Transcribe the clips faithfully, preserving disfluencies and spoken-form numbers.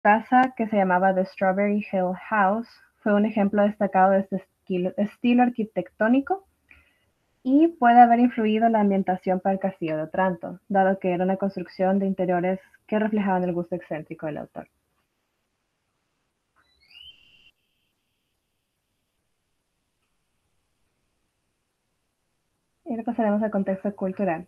casa, que se llamaba The Strawberry Hill House, fue un ejemplo destacado de este estilo, estilo arquitectónico y puede haber influido en la ambientación para el castillo de Otranto, dado que era una construcción de interiores que reflejaban el gusto excéntrico del autor. Y ahora pasaremos al contexto cultural.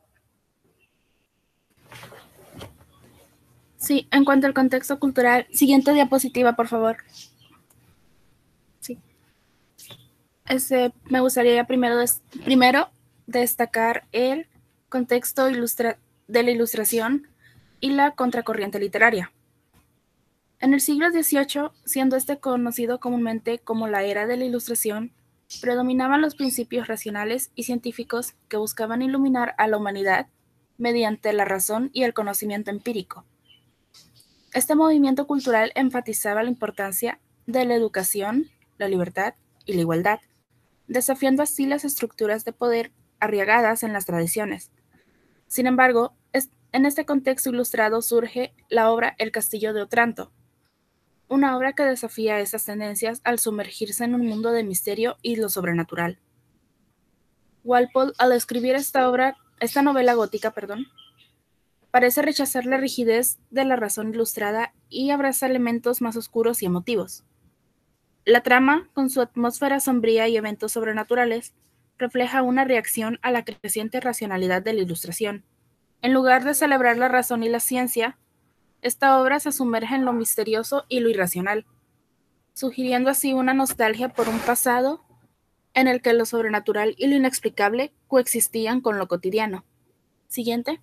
Sí, en cuanto al contexto cultural, siguiente diapositiva, por favor. Sí. Este, me gustaría primero, des primero destacar el contexto ilustra de la ilustración y la contracorriente literaria. En el siglo dieciocho, siendo este conocido comúnmente como la era de la Ilustración, predominaban los principios racionales y científicos que buscaban iluminar a la humanidad mediante la razón y el conocimiento empírico. Este movimiento cultural enfatizaba la importancia de la educación, la libertad y la igualdad, desafiando así las estructuras de poder arraigadas en las tradiciones. Sin embargo, en este contexto ilustrado surge la obra El Castillo de Otranto, una obra que desafía esas tendencias al sumergirse en un mundo de misterio y lo sobrenatural. Walpole, al escribir esta obra, esta novela gótica, perdón, parece rechazar la rigidez de la razón ilustrada y abraza elementos más oscuros y emotivos. La trama, con su atmósfera sombría y eventos sobrenaturales, refleja una reacción a la creciente racionalidad de la Ilustración. En lugar de celebrar la razón y la ciencia, esta obra se sumerge en lo misterioso y lo irracional, sugiriendo así una nostalgia por un pasado en el que lo sobrenatural y lo inexplicable coexistían con lo cotidiano. Siguiente.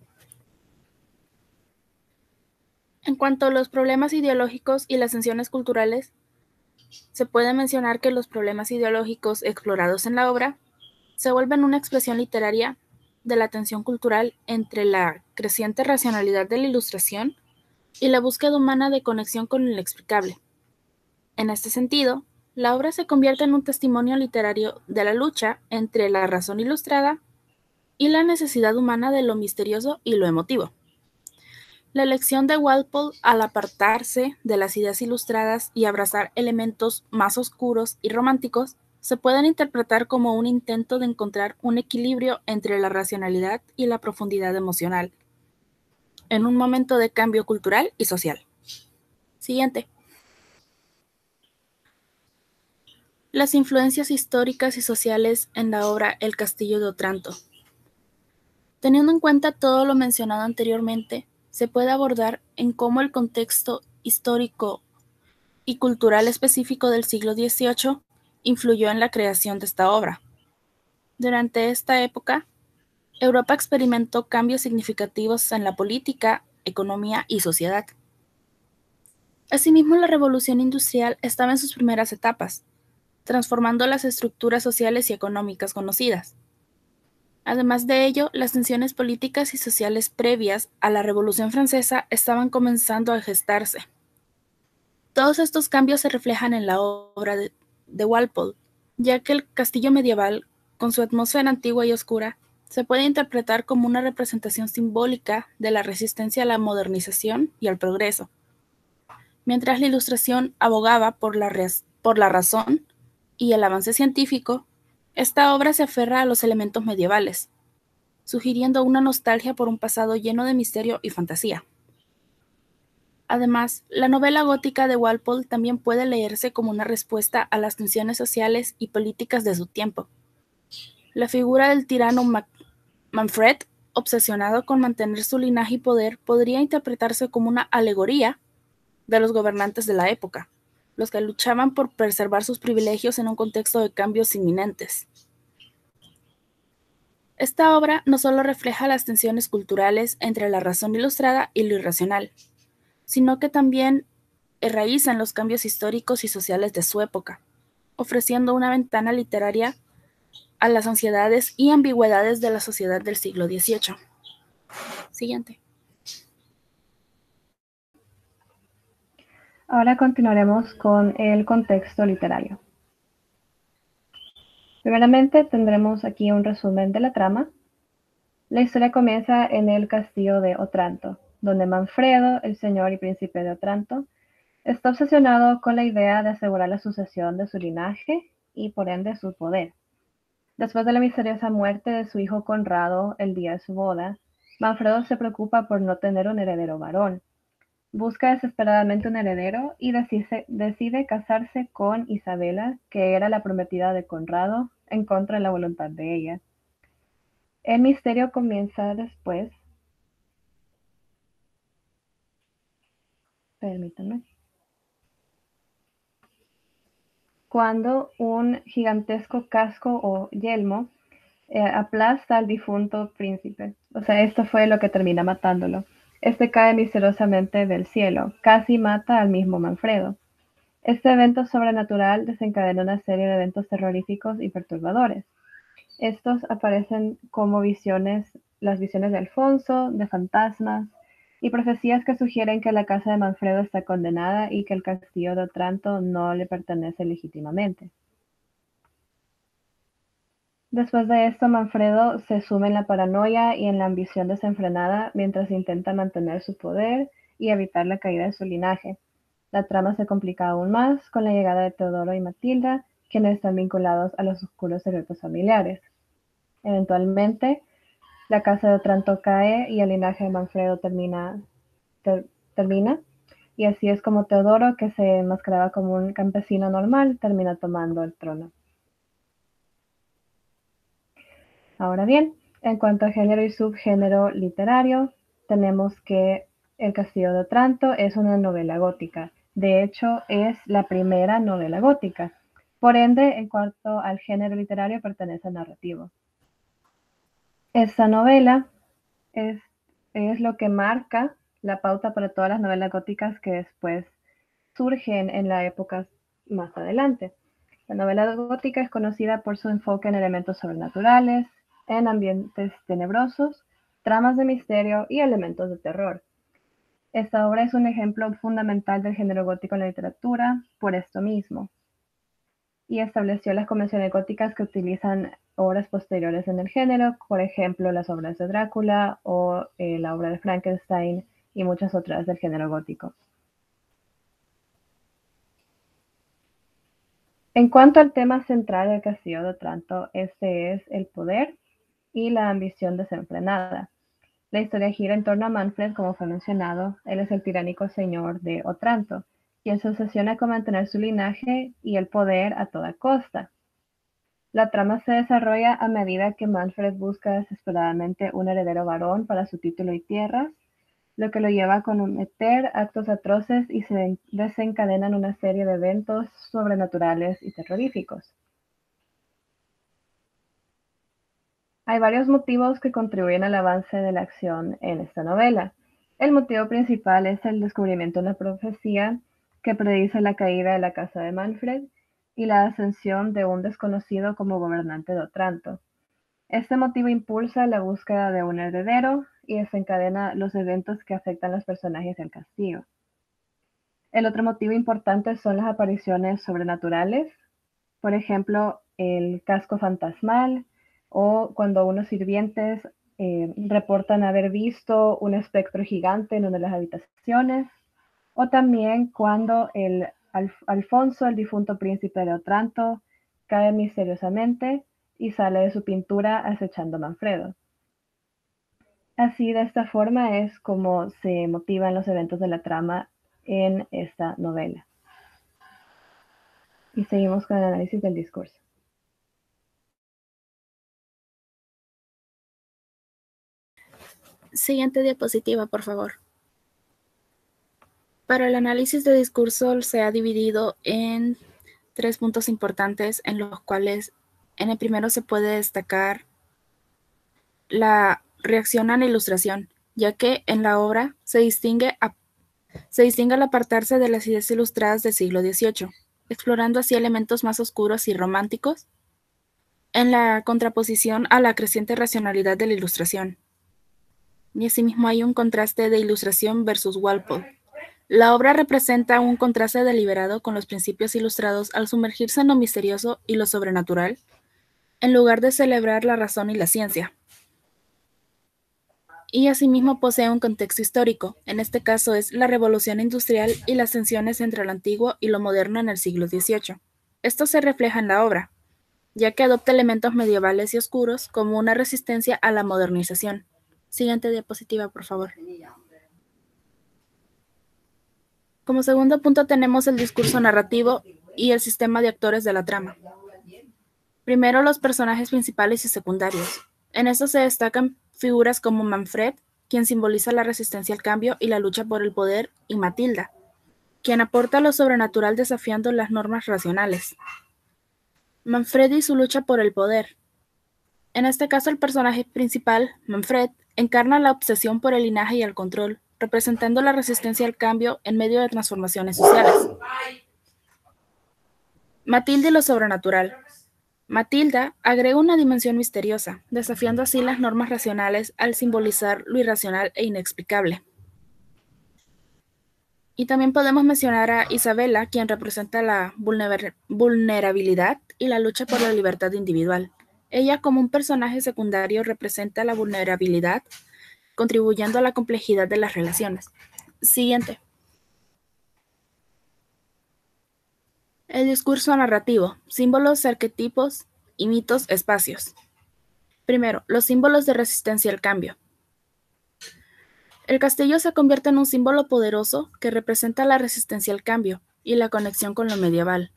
En cuanto a los problemas ideológicos y las tensiones culturales, se puede mencionar que los problemas ideológicos explorados en la obra se vuelven una expresión literaria de la tensión cultural entre la creciente racionalidad de la Ilustración y la búsqueda humana de conexión con lo inexplicable. En este sentido, la obra se convierte en un testimonio literario de la lucha entre la razón ilustrada y la necesidad humana de lo misterioso y lo emotivo. La elección de Walpole al apartarse de las ideas ilustradas y abrazar elementos más oscuros y románticos se pueden interpretar como un intento de encontrar un equilibrio entre la racionalidad y la profundidad emocional, en un momento de cambio cultural y social. Siguiente. Las influencias históricas y sociales en la obra El Castillo de Otranto. Teniendo en cuenta todo lo mencionado anteriormente, se puede abordar en cómo el contexto histórico y cultural específico del siglo dieciocho influyó en la creación de esta obra. Durante esta época, Europa experimentó cambios significativos en la política, economía y sociedad. Asimismo, la revolución industrial estaba en sus primeras etapas, transformando las estructuras sociales y económicas conocidas. Además de ello, las tensiones políticas y sociales previas a la Revolución Francesa estaban comenzando a gestarse. Todos estos cambios se reflejan en la obra de, de Walpole, ya que el castillo medieval, con su atmósfera antigua y oscura, se puede interpretar como una representación simbólica de la resistencia a la modernización y al progreso. Mientras la Ilustración abogaba por la, por la razón y el avance científico, esta obra se aferra a los elementos medievales, sugiriendo una nostalgia por un pasado lleno de misterio y fantasía. Además, la novela gótica de Walpole también puede leerse como una respuesta a las tensiones sociales y políticas de su tiempo. La figura del tirano Mac Manfred, obsesionado con mantener su linaje y poder, podría interpretarse como una alegoría de los gobernantes de la época, los que luchaban por preservar sus privilegios en un contexto de cambios inminentes. Esta obra no solo refleja las tensiones culturales entre la razón ilustrada y lo irracional, sino que también enraiza en los cambios históricos y sociales de su época, ofreciendo una ventana literaria a las ansiedades y ambigüedades de la sociedad del siglo dieciocho. Siguiente. Ahora continuaremos con el contexto literario. Primeramente tendremos aquí un resumen de la trama. La historia comienza en el castillo de Otranto, donde Manfredo, el señor y príncipe de Otranto, Está obsesionado con la idea de asegurar la sucesión de su linaje y por ende su poder. Después de la misteriosa muerte de su hijo Conrado el día de su boda, Manfredo se preocupa por no tener un heredero varón. Busca desesperadamente un heredero y decide, decide casarse con Isabela, que era la prometida de Conrado, en contra de la voluntad de ella. El misterio comienza después. Permítanme. Cuando un gigantesco casco o yelmo eh, aplasta al difunto príncipe. O sea, esto fue lo que termina matándolo. Este cae misteriosamente del cielo, casi mata al mismo Manfredo. Este evento sobrenatural desencadena una serie de eventos terroríficos y perturbadores. Estos aparecen como visiones, las visiones de Alfonso, de fantasmas, y profecías que sugieren que la casa de Manfredo está condenada y que el castillo de Otranto no le pertenece legítimamente. Después de esto, Manfredo se sume en la paranoia y en la ambición desenfrenada mientras intenta mantener su poder y evitar la caída de su linaje. La trama se complica aún más con la llegada de Teodoro y Matilda, quienes están vinculados a los oscuros secretos familiares. Eventualmente, la casa de Otranto cae y el linaje de Manfredo termina, ter, termina, y así es como Teodoro, que se enmascaraba como un campesino normal, termina tomando el trono. Ahora bien, en cuanto a género y subgénero literario, tenemos que El Castillo de Otranto es una novela gótica. De hecho, es la primera novela gótica. Por ende, en cuanto al género literario, pertenece al narrativo. Esta novela es, es lo que marca la pauta para todas las novelas góticas que después surgen en la época más adelante. La novela gótica es conocida por su enfoque en elementos sobrenaturales, en ambientes tenebrosos, tramas de misterio y elementos de terror. Esta obra es un ejemplo fundamental del género gótico en la literatura por esto mismo, y estableció las convenciones góticas que utilizan obras posteriores en el género, por ejemplo, las obras de Drácula o eh, la obra de Frankenstein y muchas otras del género gótico. En cuanto al tema central del Castillo de Otranto, este es el poder y la ambición desenfrenada. La historia gira en torno a Manfred, como fue mencionado. Él es el tiránico señor de Otranto, quien se obsesiona con mantener su linaje y el poder a toda costa. La trama se desarrolla a medida que Manfred busca desesperadamente un heredero varón para su título y tierras, lo que lo lleva a cometer actos atroces y se desencadenan una serie de eventos sobrenaturales y terroríficos. Hay varios motivos que contribuyen al avance de la acción en esta novela. El motivo principal es el descubrimiento de una profecía que predice la caída de la casa de Manfred y la ascensión de un desconocido como gobernante de Otranto. Este motivo impulsa la búsqueda de un heredero y desencadena los eventos que afectan a los personajes del castillo. El otro motivo importante son las apariciones sobrenaturales, por ejemplo, el casco fantasmal o cuando unos sirvientes eh, reportan haber visto un espectro gigante en una de las habitaciones, o también cuando el Alf Alfonso, el difunto príncipe de Otranto, cae misteriosamente y sale de su pintura acechando a Manfredo. Así, de esta forma es como se motivan los eventos de la trama en esta novela. Y seguimos con el análisis del discurso. Siguiente diapositiva, por favor. Para el análisis de discurso se ha dividido en tres puntos importantes, en los cuales en el primero se puede destacar la reacción a la ilustración, ya que en la obra se distingue, a, se distingue al apartarse de las ideas ilustradas del siglo dieciocho, explorando así elementos más oscuros y románticos, en la contraposición a la creciente racionalidad de la ilustración. Y asimismo hay un contraste de ilustración versus Walpole. La obra representa un contraste deliberado con los principios ilustrados al sumergirse en lo misterioso y lo sobrenatural, en lugar de celebrar la razón y la ciencia. y asimismo posee un contexto histórico, en este caso es la Revolución Industrial y las tensiones entre lo antiguo y lo moderno en el siglo dieciocho. Esto se refleja en la obra, ya que adopta elementos medievales y oscuros como una resistencia a la modernización. Siguiente diapositiva, por favor. Como segundo punto tenemos el discurso narrativo y el sistema de actores de la trama. Primero, los personajes principales y secundarios. En esto se destacan figuras como Manfred, quien simboliza la resistencia al cambio y la lucha por el poder, y Matilda, quien aporta lo sobrenatural desafiando las normas racionales. Manfred y su lucha por el poder. En este caso, el personaje principal, Manfred, encarna la obsesión por el linaje y el control, representando la resistencia al cambio en medio de transformaciones sociales. Matilda y lo sobrenatural. Matilda agrega una dimensión misteriosa, desafiando así las normas racionales al simbolizar lo irracional e inexplicable. Y también podemos mencionar a Isabela, quien representa la vulner- vulnerabilidad y la lucha por la libertad individual. Ella, como un personaje secundario, representa la vulnerabilidad, contribuyendo a la complejidad de las relaciones. Siguiente. El discurso narrativo, símbolos, arquetipos y mitos, espacios. Primero, los símbolos de resistencia al cambio. El castillo se convierte en un símbolo poderoso que representa la resistencia al cambio y la conexión con lo medieval.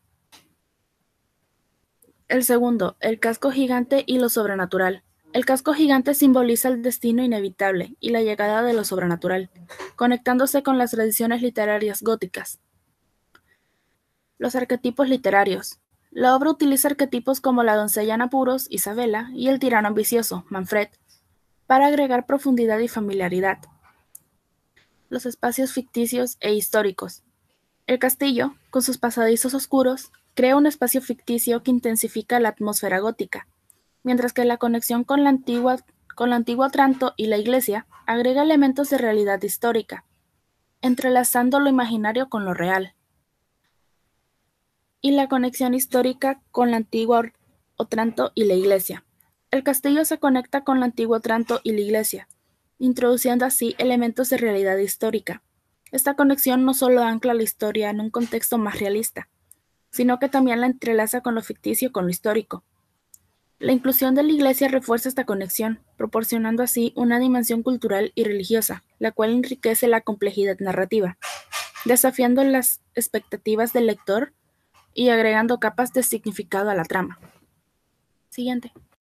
El segundo, el casco gigante y lo sobrenatural. El casco gigante simboliza el destino inevitable y la llegada de lo sobrenatural, conectándose con las tradiciones literarias góticas. Los arquetipos literarios. La obra utiliza arquetipos como la doncella en apuros, Isabela, y el tirano ambicioso, Manfred, para agregar profundidad y familiaridad. Los espacios ficticios e históricos. El castillo, con sus pasadizos oscuros, crea un espacio ficticio que intensifica la atmósfera gótica, mientras que la conexión con la antigua, con la antigua Otranto y la iglesia agrega elementos de realidad histórica, entrelazando lo imaginario con lo real. Y la conexión histórica con la antigua Otranto y la iglesia. El castillo se conecta con la antigua Otranto y la iglesia, introduciendo así elementos de realidad histórica. Esta conexión no solo ancla la historia en un contexto más realista, sino que también la entrelaza con lo ficticio y con lo histórico. La inclusión de la iglesia refuerza esta conexión, proporcionando así una dimensión cultural y religiosa, la cual enriquece la complejidad narrativa, desafiando las expectativas del lector y agregando capas de significado a la trama. Siguiente.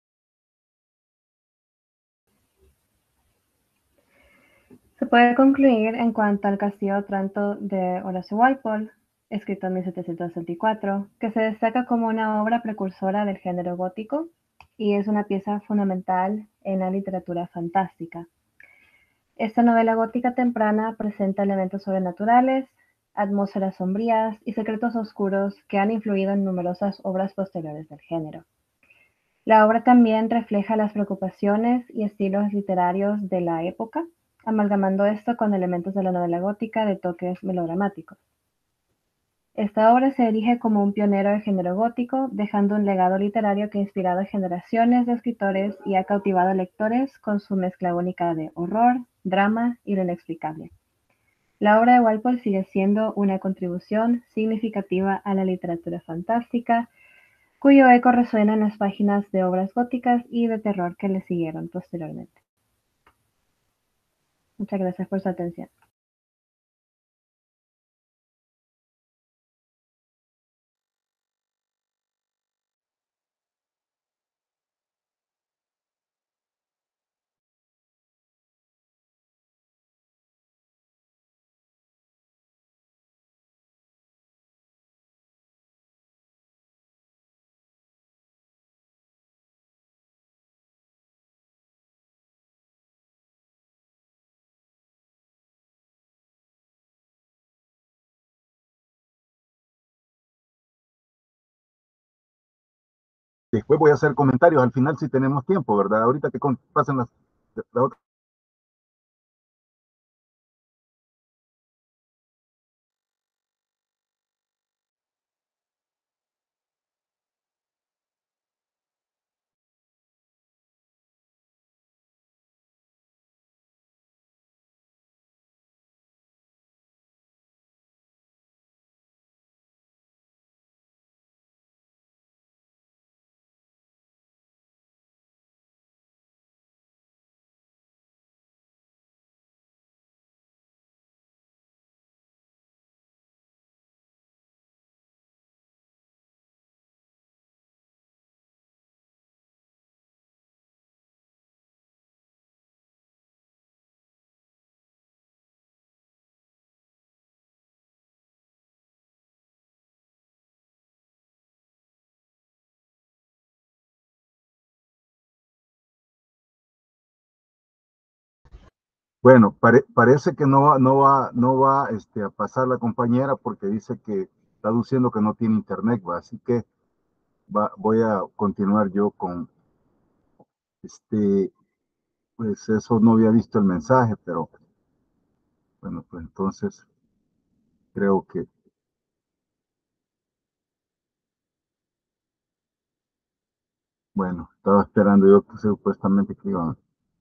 Se puede concluir en cuanto al Castillo de Otranto de Horacio Walpole, escrito en mil setecientos sesenta y cuatro, que se destaca como una obra precursora del género gótico y es una pieza fundamental en la literatura fantástica. Esta novela gótica temprana presenta elementos sobrenaturales, atmósferas sombrías y secretos oscuros que han influido en numerosas obras posteriores del género. La obra también refleja las preocupaciones y estilos literarios de la época, amalgamando esto con elementos de la novela gótica de toques melodramáticos. Esta obra se erige como un pionero del género gótico, dejando un legado literario que ha inspirado a generaciones de escritores y ha cautivado a lectores con su mezcla única de horror, drama y lo inexplicable. La obra de Walpole sigue siendo una contribución significativa a la literatura fantástica, cuyo eco resuena en las páginas de obras góticas y de terror que le siguieron posteriormente. Muchas gracias por su atención. Después voy a hacer comentarios al final si tenemos tiempo, ¿verdad? Ahorita que pasen las, la otra. Bueno, pare- parece que no va, no va, no va este, a pasar la compañera porque dice que está diciendo que no tiene internet, ¿va? Así que va, voy a continuar yo con este, pues eso no había visto el mensaje, pero bueno, pues entonces creo que, bueno, estaba esperando yo que supuestamente que iban.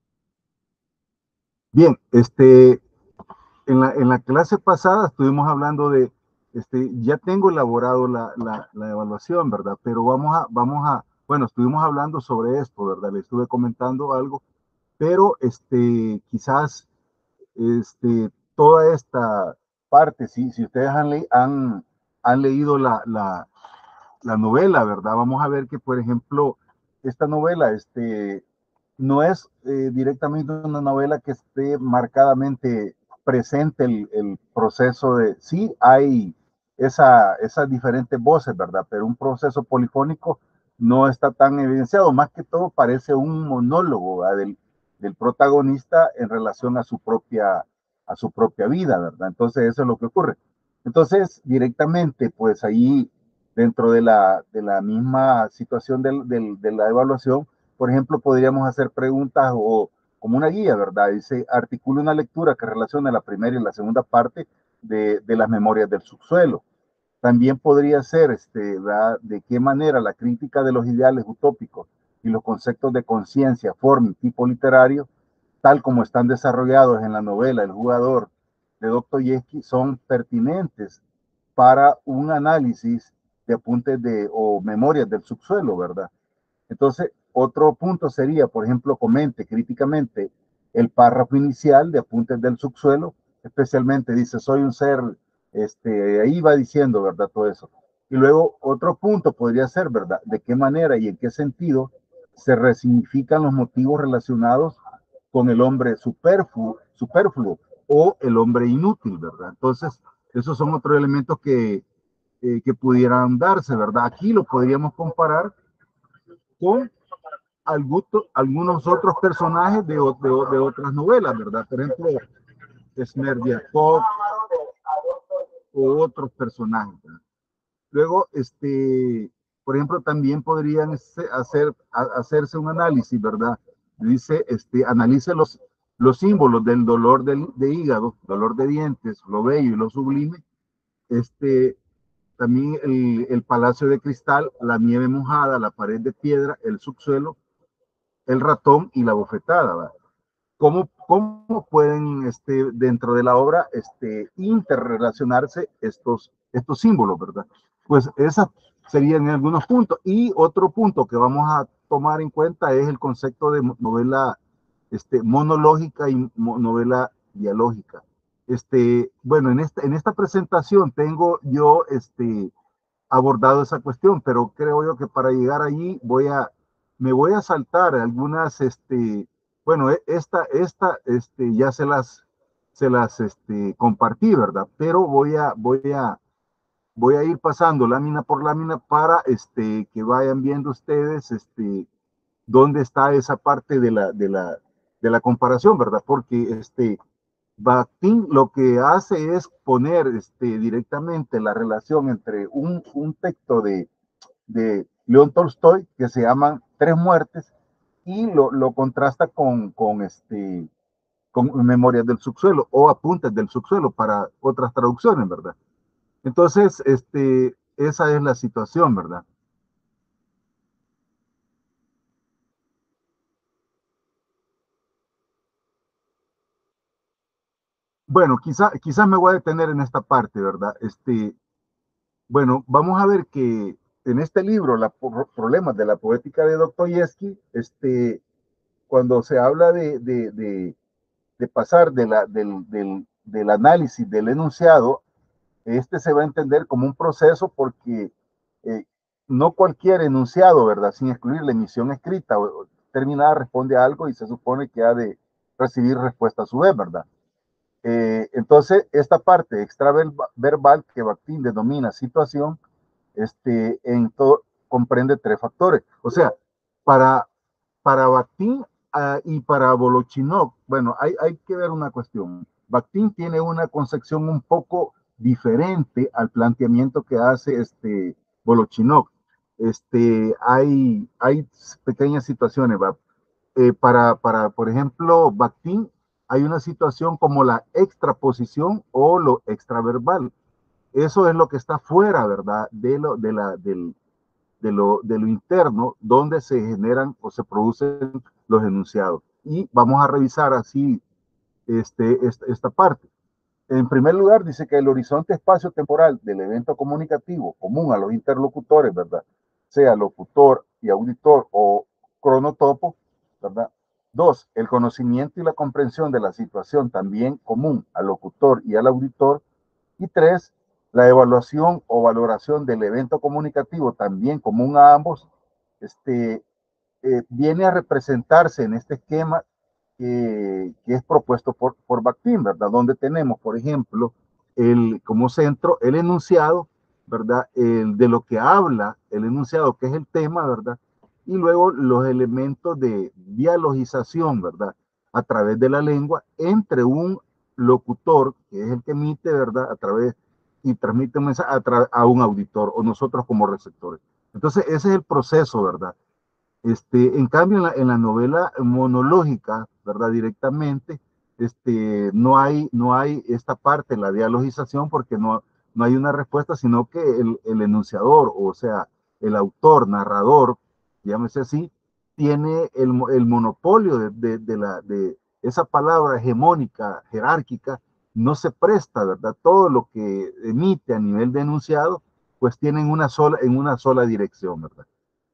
Bien, este, en la, en la clase pasada estuvimos hablando de, este, ya tengo elaborado la, la, la evaluación, ¿verdad? Pero vamos a, vamos a, bueno, estuvimos hablando sobre esto, ¿verdad? Le estuve comentando algo, pero este, quizás este, toda esta parte, si, si ustedes han, le, han, han leído la, la, la novela, ¿verdad? Vamos a ver que, por ejemplo, esta novela, este, no es eh, directamente una novela que esté marcadamente presente el, el proceso de, sí hay esa, esas diferentes voces, ¿verdad? Pero un proceso polifónico no está tan evidenciado, más que todo parece un monólogo, ¿verdad? Del, del protagonista en relación a su propia, a su propia vida, ¿verdad? Entonces eso es lo que ocurre. Entonces, directamente, pues ahí, dentro de la, de la misma situación del, del, de la evaluación, por ejemplo, podríamos hacer preguntas o como una guía, ¿verdad? Dice, articula una lectura que relacione la primera y la segunda parte de, de las memorias del subsuelo. También podría ser, este, ¿verdad? De qué manera la crítica de los ideales utópicos y los conceptos de conciencia, forma y tipo literario, tal como están desarrollados en la novela El jugador de Dostoyevsky, son pertinentes para un análisis de apuntes de o memorias del subsuelo, ¿verdad? Entonces, otro punto sería, por ejemplo, comente críticamente el párrafo inicial de Apuntes del Subsuelo, especialmente dice, soy un ser, este, ahí va diciendo, ¿verdad? Todo eso. Y luego otro punto podría ser, ¿verdad? ¿De qué manera y en qué sentido se resignifican los motivos relacionados con el hombre superfluo, superfluo o el hombre inútil, ¿verdad? Entonces, esos son otros elementos que, eh, que pudieran darse, ¿verdad? Aquí lo podríamos comparar con algunos, algunos otros personajes de, de, de, otras novelas, ¿verdad? Por ejemplo, Smerdiakov o otros personajes, ¿verdad? Luego, este, por ejemplo, también podrían hacer, hacerse un análisis, ¿verdad? Dice, este, analice los, los símbolos del dolor de, de hígado, dolor de dientes, lo bello y lo sublime, este, también el, el palacio de cristal, la nieve mojada, la pared de piedra, el subsuelo, el ratón y la bofetada, ¿verdad? ¿Cómo, cómo pueden este, dentro de la obra este, interrelacionarse estos, estos símbolos, ¿verdad? Pues esas serían algunos puntos. Y otro punto que vamos a tomar en cuenta es el concepto de novela este, monológica y novela dialógica. Este, bueno, en esta, en esta presentación tengo yo este, abordado esa cuestión, pero creo yo que para llegar allí voy a, me voy a saltar algunas, este, bueno, e, esta, esta, este, ya se las, se las, este, compartí, ¿verdad? Pero voy a, voy a, voy a ir pasando lámina por lámina para, este, que vayan viendo ustedes, este, dónde está esa parte de la, de la, de la comparación, ¿verdad? Porque, este, Bakhtin lo que hace es poner este, directamente la relación entre un, un texto de, de León Tolstoy que se llama Tres Muertes y lo, lo contrasta con, con, este, con Memorias del Subsuelo o Apuntes del Subsuelo para otras traducciones, ¿verdad? Entonces, este, esa es la situación, ¿verdad? Bueno, quizá, quizás me voy a detener en esta parte, ¿verdad? Este, bueno, vamos a ver que en este libro, los problemas de la poética de Dostoyevsky, este, cuando se habla de, de, de, de pasar de la, del, del, del, análisis del enunciado, este se va a entender como un proceso porque eh, no cualquier enunciado, ¿verdad? Sin excluir la emisión escrita o terminada responde a algo y se supone que ha de recibir respuesta a su vez, ¿verdad? Eh, entonces, esta parte extraverbal que Bakhtin denomina situación, este, en todo, comprende tres factores. O sea, para, para Bakhtin uh, y para Volochinok, bueno, hay, hay que ver una cuestión. Bakhtin tiene una concepción un poco diferente al planteamiento que hace este Volochinok. Este, hay, hay pequeñas situaciones, ¿va? Eh, para, para, por ejemplo, Bakhtin, hay una situación como la extraposición o lo extraverbal. Eso es lo que está fuera, ¿verdad? De lo, de la, del, de lo, de lo interno, donde se generan o se producen los enunciados. Y vamos a revisar así este, esta, esta parte. En primer lugar, dice que el horizonte espacio-temporal del evento comunicativo común a los interlocutores, ¿verdad? Sea locutor y auditor o cronotopo, ¿verdad? Dos, el conocimiento y la comprensión de la situación también común al locutor y al auditor. Y tres, la evaluación o valoración del evento comunicativo también común a ambos, este, eh, viene a representarse en este esquema que, que es propuesto por, por Bakhtin, ¿verdad? Donde tenemos, por ejemplo, el, como centro el enunciado, ¿verdad? El, de lo que habla el enunciado, que es el tema, ¿verdad? Y luego los elementos de dialogización, ¿verdad? A través de la lengua entre un locutor, que es el que emite, ¿verdad? A través y transmite un mensaje a, a un auditor o nosotros como receptores. Entonces, ese es el proceso, ¿verdad? Este, en cambio, en la, en la novela monológica, ¿verdad? Directamente, este, no hay, no hay esta parte, la dialogización, porque no, no hay una respuesta, sino que el, el enunciador, o sea, el autor, narrador, llámese así, tiene el, el monopolio de, de, de, la, de esa palabra hegemónica, jerárquica, no se presta, ¿verdad? Todo lo que emite a nivel de enunciado, pues tiene una sola, en una sola dirección, ¿verdad?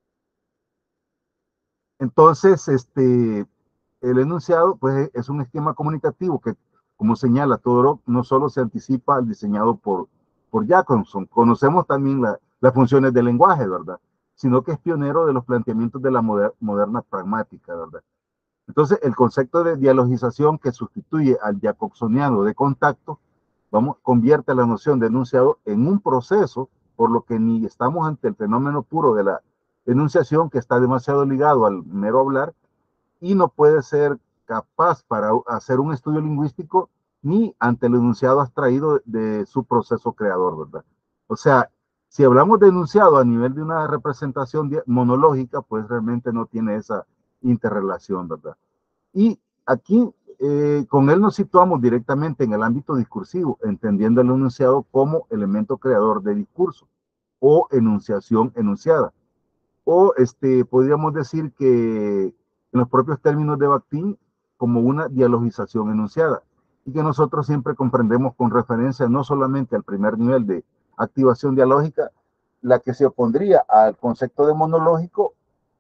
Entonces, este, el enunciado, pues, es un esquema comunicativo que, como señala Todorov, no solo se anticipa al diseñado por, por Jacobson, conocemos también la, las funciones del lenguaje, ¿verdad? Sino que es pionero de los planteamientos de la moder, moderna pragmática, ¿verdad? Entonces, el concepto de dialogización que sustituye al jacobsoniano de contacto, vamos, convierte la noción de enunciado en un proceso, por lo que ni estamos ante el fenómeno puro de la enunciación, que está demasiado ligado al mero hablar y no puede ser capaz para hacer un estudio lingüístico ni ante el enunciado abstraído de su proceso creador, ¿verdad? O sea, si hablamos de enunciado a nivel de una representación monológica, pues realmente no tiene esa interrelación, ¿verdad? Y aquí eh, con él nos situamos directamente en el ámbito discursivo, entendiendo el enunciado como elemento creador de discurso o enunciación enunciada. O este, podríamos decir que en los propios términos de Bakhtin, como una dialogización enunciada, y que nosotros siempre comprendemos con referencia no solamente al primer nivel de activación dialógica, la que se opondría al concepto de monológico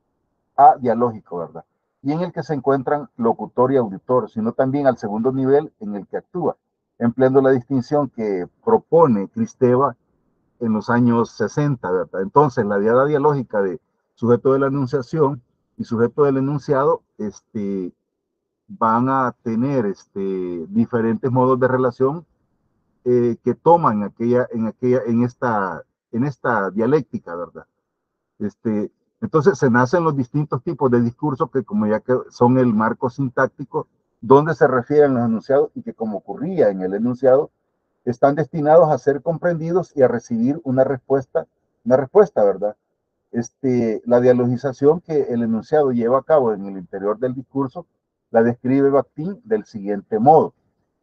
a dialógico, ¿verdad? Y en el que se encuentran locutor y auditor, sino también al segundo nivel en el que actúa, empleando la distinción que propone Kristeva en los años sesenta, ¿verdad? Entonces, la diada dialógica de sujeto de la enunciación y sujeto del enunciado, este, van a tener este, diferentes modos de relación eh, que toman aquella, en, aquella, en, esta, en esta dialéctica, ¿verdad? Este, entonces, se nacen los distintos tipos de discursos que, como ya que son el marco sintáctico, donde se refieren los enunciados y que, como ocurría en el enunciado, están destinados a ser comprendidos y a recibir una respuesta, una respuesta, ¿verdad? Este, la dialogización que el enunciado lleva a cabo en el interior del discurso la describe Bakhtin del siguiente modo.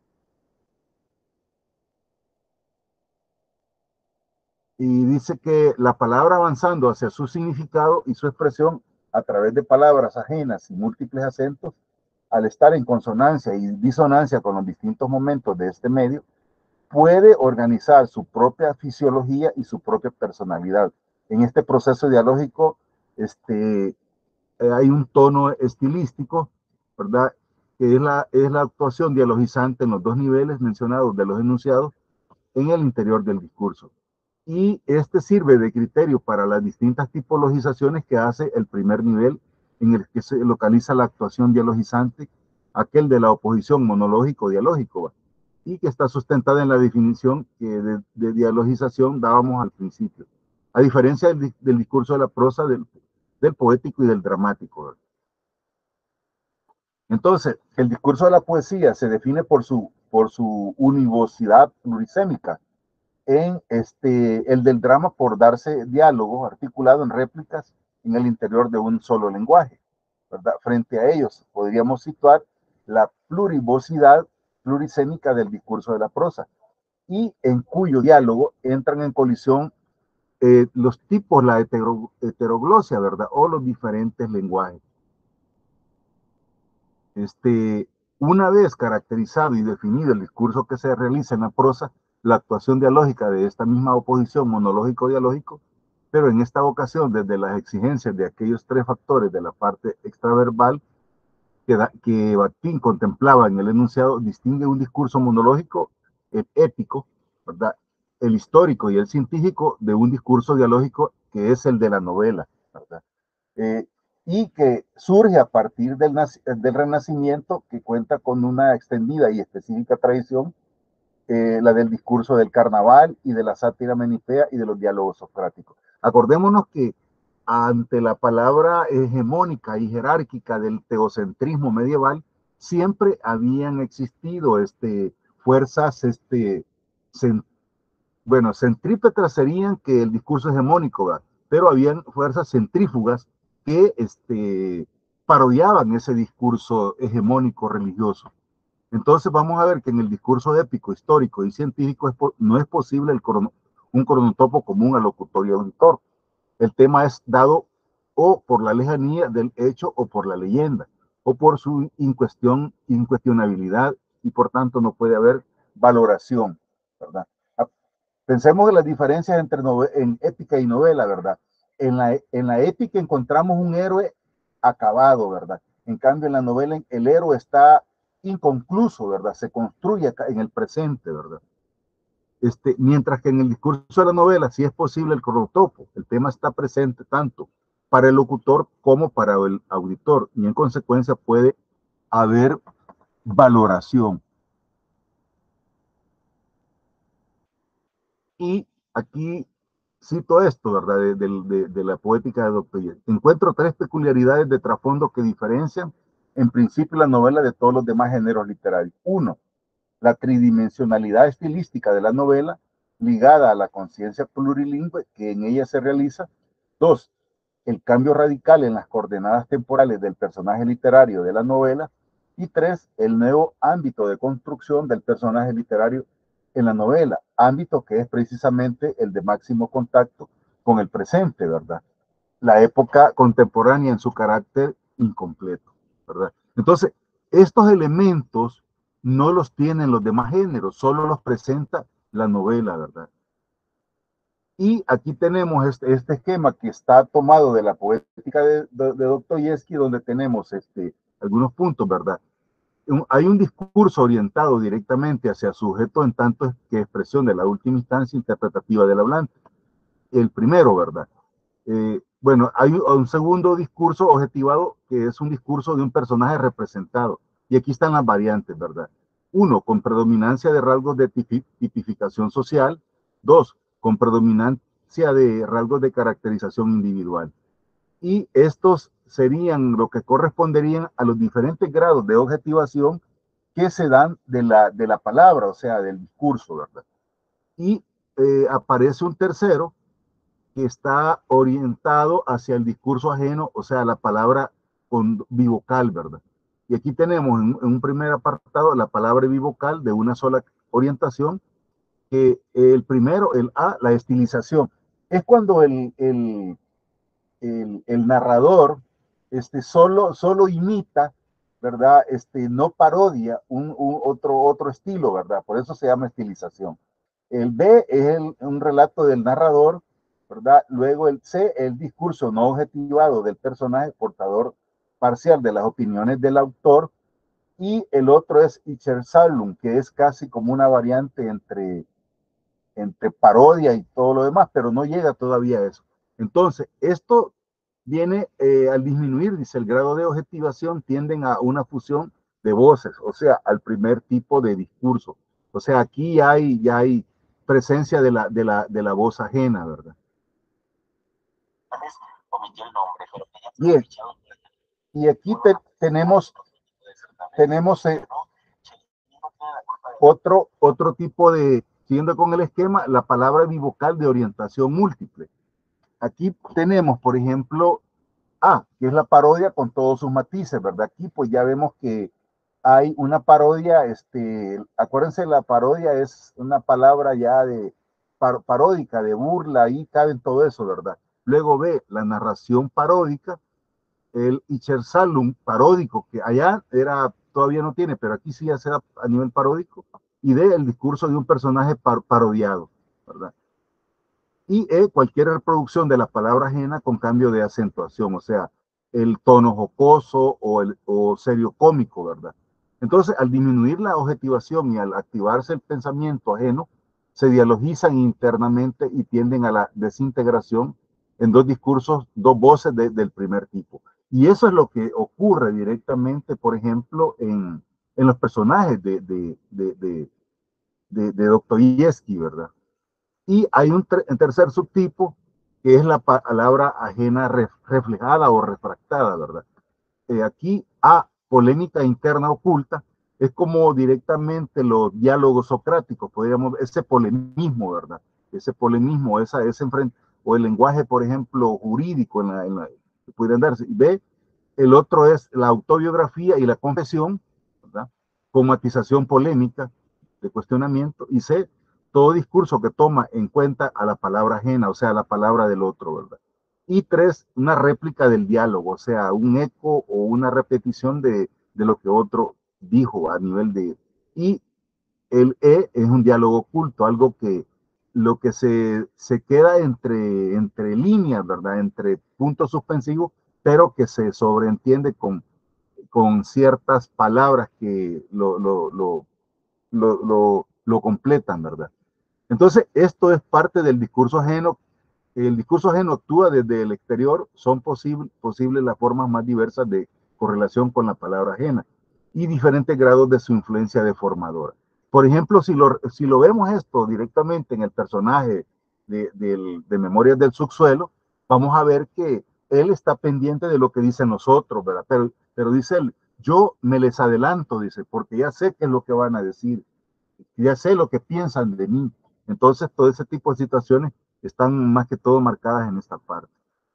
Y dice que la palabra avanzando hacia su significado y su expresión a través de palabras ajenas y múltiples acentos, al estar en consonancia y disonancia con los distintos momentos de este medio, puede organizar su propia fisiología y su propia personalidad. En este proceso dialógico, este, eh, hay un tono estilístico, ¿verdad? Que es la, es la actuación dialogizante en los dos niveles mencionados de los enunciados en el interior del discurso. Y este sirve de criterio para las distintas tipologizaciones que hace el primer nivel en el que se localiza la actuación dialogizante, aquel de la oposición monológico-dialógico, y que está sustentada en la definición que de, de dialogización dábamos al principio, a diferencia del, del discurso de la prosa, del, del poético y del dramático. Entonces, el discurso de la poesía se define por su, por su univocidad plurisémica. En este, el del drama por darse diálogo articulado en réplicas en el interior de un solo lenguaje, ¿verdad? Frente a ellos podríamos situar la plurivocidad plurisémica del discurso de la prosa, y en cuyo diálogo entran en colisión eh, los tipos, la hetero, heteroglosia, ¿verdad? O los diferentes lenguajes. Este, una vez caracterizado y definido el discurso que se realiza en la prosa, la actuación dialógica de esta misma oposición monológico-dialógico, pero en esta ocasión desde las exigencias de aquellos tres factores de la parte extraverbal que, da, que Bakhtin contemplaba en el enunciado, distingue un discurso monológico, el épico, ¿verdad? El histórico y el científico de un discurso dialógico que es el de la novela, ¿verdad? Eh, y que surge a partir del, del Renacimiento, que cuenta con una extendida y específica tradición, eh, la del discurso del carnaval y de la sátira menifea y de los diálogos socráticos. Acordémonos que ante la palabra hegemónica y jerárquica del teocentrismo medieval, siempre habían existido este, fuerzas, este, cent, bueno, centrípetas serían que el discurso hegemónico, ¿verdad? Pero habían fuerzas centrífugas que este, parodiaban ese discurso hegemónico religioso. Entonces vamos a ver que en el discurso épico, histórico y científico es no es posible el crono, un cronotopo común al locutor y auditor. El tema es dado o por la lejanía del hecho o por la leyenda, o por su incuestión, incuestionabilidad, y por tanto no puede haber valoración, ¿verdad? Pensemos en las diferencias entre en épica y novela, ¿verdad? En la, en la épica encontramos un héroe acabado, ¿verdad? En cambio, en la novela el héroe está inconcluso, ¿verdad? Se construye en el presente, ¿verdad? Este, mientras que en el discurso de la novela sí es posible el cronotopo, el tema está presente tanto para el locutor como para el auditor, y en consecuencia puede haber valoración. Y aquí cito esto, ¿verdad? De, de, de, de la poética de Dostoyevski. Encuentro tres peculiaridades de trasfondo que diferencian en principio la novela de todos los demás géneros literarios. Uno, la tridimensionalidad estilística de la novela ligada a la conciencia plurilingüe que en ella se realiza. Dos, el cambio radical en las coordenadas temporales del personaje literario de la novela. Y tres, el nuevo ámbito de construcción del personaje literario en la novela, ámbito que es precisamente el de máximo contacto con el presente, ¿verdad? La época contemporánea en su carácter incompleto, ¿verdad? Entonces, estos elementos no los tienen los demás géneros, solo los presenta la novela, ¿verdad? Y aquí tenemos este, este esquema que está tomado de la poética de, de, de Dostoyevski, donde tenemos este, algunos puntos, ¿verdad? Un, hay un discurso orientado directamente hacia sujeto en tanto que expresión de la última instancia interpretativa del hablante. El primero, ¿verdad? Eh, bueno, hay un, un segundo discurso objetivado que es un discurso de un personaje representado. Y aquí están las variantes, ¿verdad? Uno, con predominancia de rasgos de tipificación social. Dos, con predominancia de rasgos de caracterización individual. Y estos serían lo que corresponderían a los diferentes grados de objetivación que se dan de la, de la palabra, o sea, del discurso, ¿verdad? Y eh, aparece un tercero que está orientado hacia el discurso ajeno, o sea, la palabra con bivocal, ¿verdad? Y aquí tenemos en, en un primer apartado la palabra bivocal de una sola orientación, que el primero, el A, la estilización. Es cuando el, el, el, el narrador este, solo, solo imita, ¿verdad? Este, no parodia un, un, otro, otro estilo, ¿verdad? Por eso se llama estilización. El B es el, un relato del narrador, ¿verdad? Luego el C, el discurso no objetivado del personaje, portador parcial de las opiniones del autor. Y el otro es Ichersalum, que es casi como una variante entre, entre parodia y todo lo demás, pero no llega todavía a eso. Entonces, esto viene eh, al disminuir, dice, el grado de objetivación, tienden a una fusión de voces, o sea, al primer tipo de discurso. O sea, aquí ya hay, ya hay presencia de la, de, la, de la voz ajena, ¿verdad? Y, y aquí te, tenemos tenemos eh, otro, otro tipo de, siguiendo con el esquema, la palabra bivocal de orientación múltiple. Aquí tenemos, por ejemplo, A, que es la parodia con todos sus matices, ¿verdad? Aquí pues ya vemos que hay una parodia, este, acuérdense, la parodia es una palabra ya de par, paródica, de burla, ahí cabe en todo eso, ¿verdad? Luego B, la narración paródica, el Ichersalum paródico, que allá era, todavía no tiene, pero aquí sí ya será a nivel paródico, y D, el discurso de un personaje par, parodiado, ¿verdad? Y E, cualquier reproducción de la palabra ajena con cambio de acentuación, o sea, el tono jocoso o, el, o serio cómico, ¿verdad? Entonces, al disminuir la objetivación y al activarse el pensamiento ajeno, se dialogizan internamente y tienden a la desintegración en dos discursos, dos voces de, del primer tipo. Y eso es lo que ocurre directamente, por ejemplo, en, en los personajes de, de, de, de, de, de Dostoyevsky, ¿verdad? Y hay un, ter un tercer subtipo que es la palabra ajena ref reflejada o refractada, ¿verdad? Eh, aquí A, polémica interna oculta, es como directamente los diálogos socráticos, podríamos, ese polemismo, ¿verdad? Ese polemismo, esa, ese enfrente, o el lenguaje, por ejemplo, jurídico, en la, en la, que pudieran darse. Y B, el otro es la autobiografía y la confesión, ¿verdad? Con matización polémica, de cuestionamiento. Y C, todo discurso que toma en cuenta a la palabra ajena, o sea, a la palabra del otro, ¿verdad? Y tres, una réplica del diálogo, o sea, un eco o una repetición de, de lo que otro dijo a nivel de... Y el E es un diálogo oculto, algo que lo que se, se queda entre, entre líneas, ¿verdad? Entre puntos suspensivos, pero que se sobreentiende con, con ciertas palabras que lo, lo, lo, lo, lo, lo completan, ¿verdad? Entonces, esto es parte del discurso ajeno. El discurso ajeno actúa desde el exterior, son posibles posible las formas más diversas de correlación con la palabra ajena y diferentes grados de su influencia deformadora. Por ejemplo, si lo, si lo vemos esto directamente en el personaje de, de, de Memorias del Subsuelo, vamos a ver que él está pendiente de lo que dicen nosotros, ¿verdad? Pero, pero dice él, yo me les adelanto, dice, porque ya sé qué es lo que van a decir, ya sé lo que piensan de mí. Entonces, todo ese tipo de situaciones están más que todo marcadas en esta parte.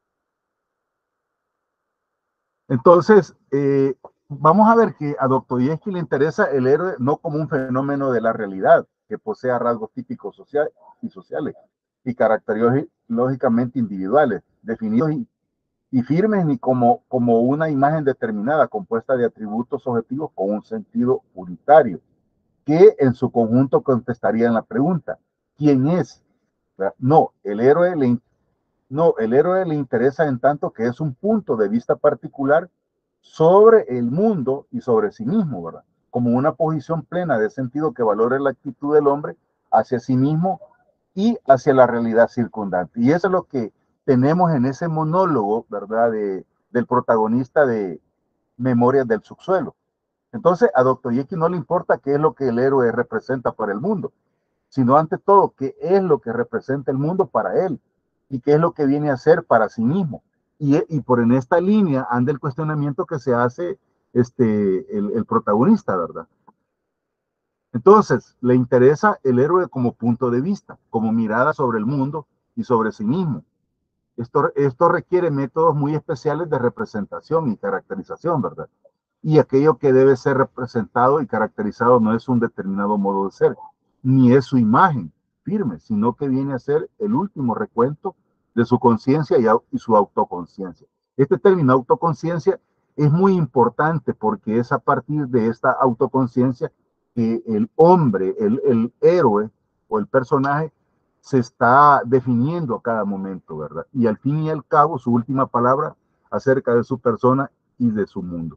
Entonces, eh, vamos a ver que a Dostoyevsky le interesa el héroe no como un fenómeno de la realidad que posea rasgos típicos social y sociales y caracterológicamente individuales, definidos y, y firmes, ni como, como una imagen determinada compuesta de atributos objetivos con un sentido unitario, que en su conjunto contestarían la pregunta, ¿quién es? No, el héroe le, no, el héroe le interesa en tanto que es un punto de vista particular sobre el mundo y sobre sí mismo, ¿verdad? Como una posición plena de sentido que valore la actitud del hombre hacia sí mismo y hacia la realidad circundante. Y eso es lo que tenemos en ese monólogo, ¿verdad? De, del protagonista de Memorias del Subsuelo. Entonces, a Dostoyevsky no le importa qué es lo que el héroe representa para el mundo, sino ante todo qué es lo que representa el mundo para él y qué es lo que viene a ser para sí mismo. Y, y por en esta línea anda el cuestionamiento que se hace este, el, el protagonista, ¿verdad? Entonces, le interesa el héroe como punto de vista, como mirada sobre el mundo y sobre sí mismo. Esto, esto requiere métodos muy especiales de representación y caracterización, ¿verdad? Y aquello que debe ser representado y caracterizado no es un determinado modo de ser, ni es su imagen firme, sino que viene a ser el último recuento de su conciencia y, y su autoconciencia. Este término autoconciencia es muy importante porque es a partir de esta autoconciencia que el hombre, el, el héroe o el personaje se está definiendo a cada momento, ¿verdad? Y al fin y al cabo, su última palabra acerca de su persona y de su mundo.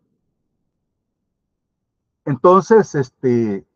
Entonces, este,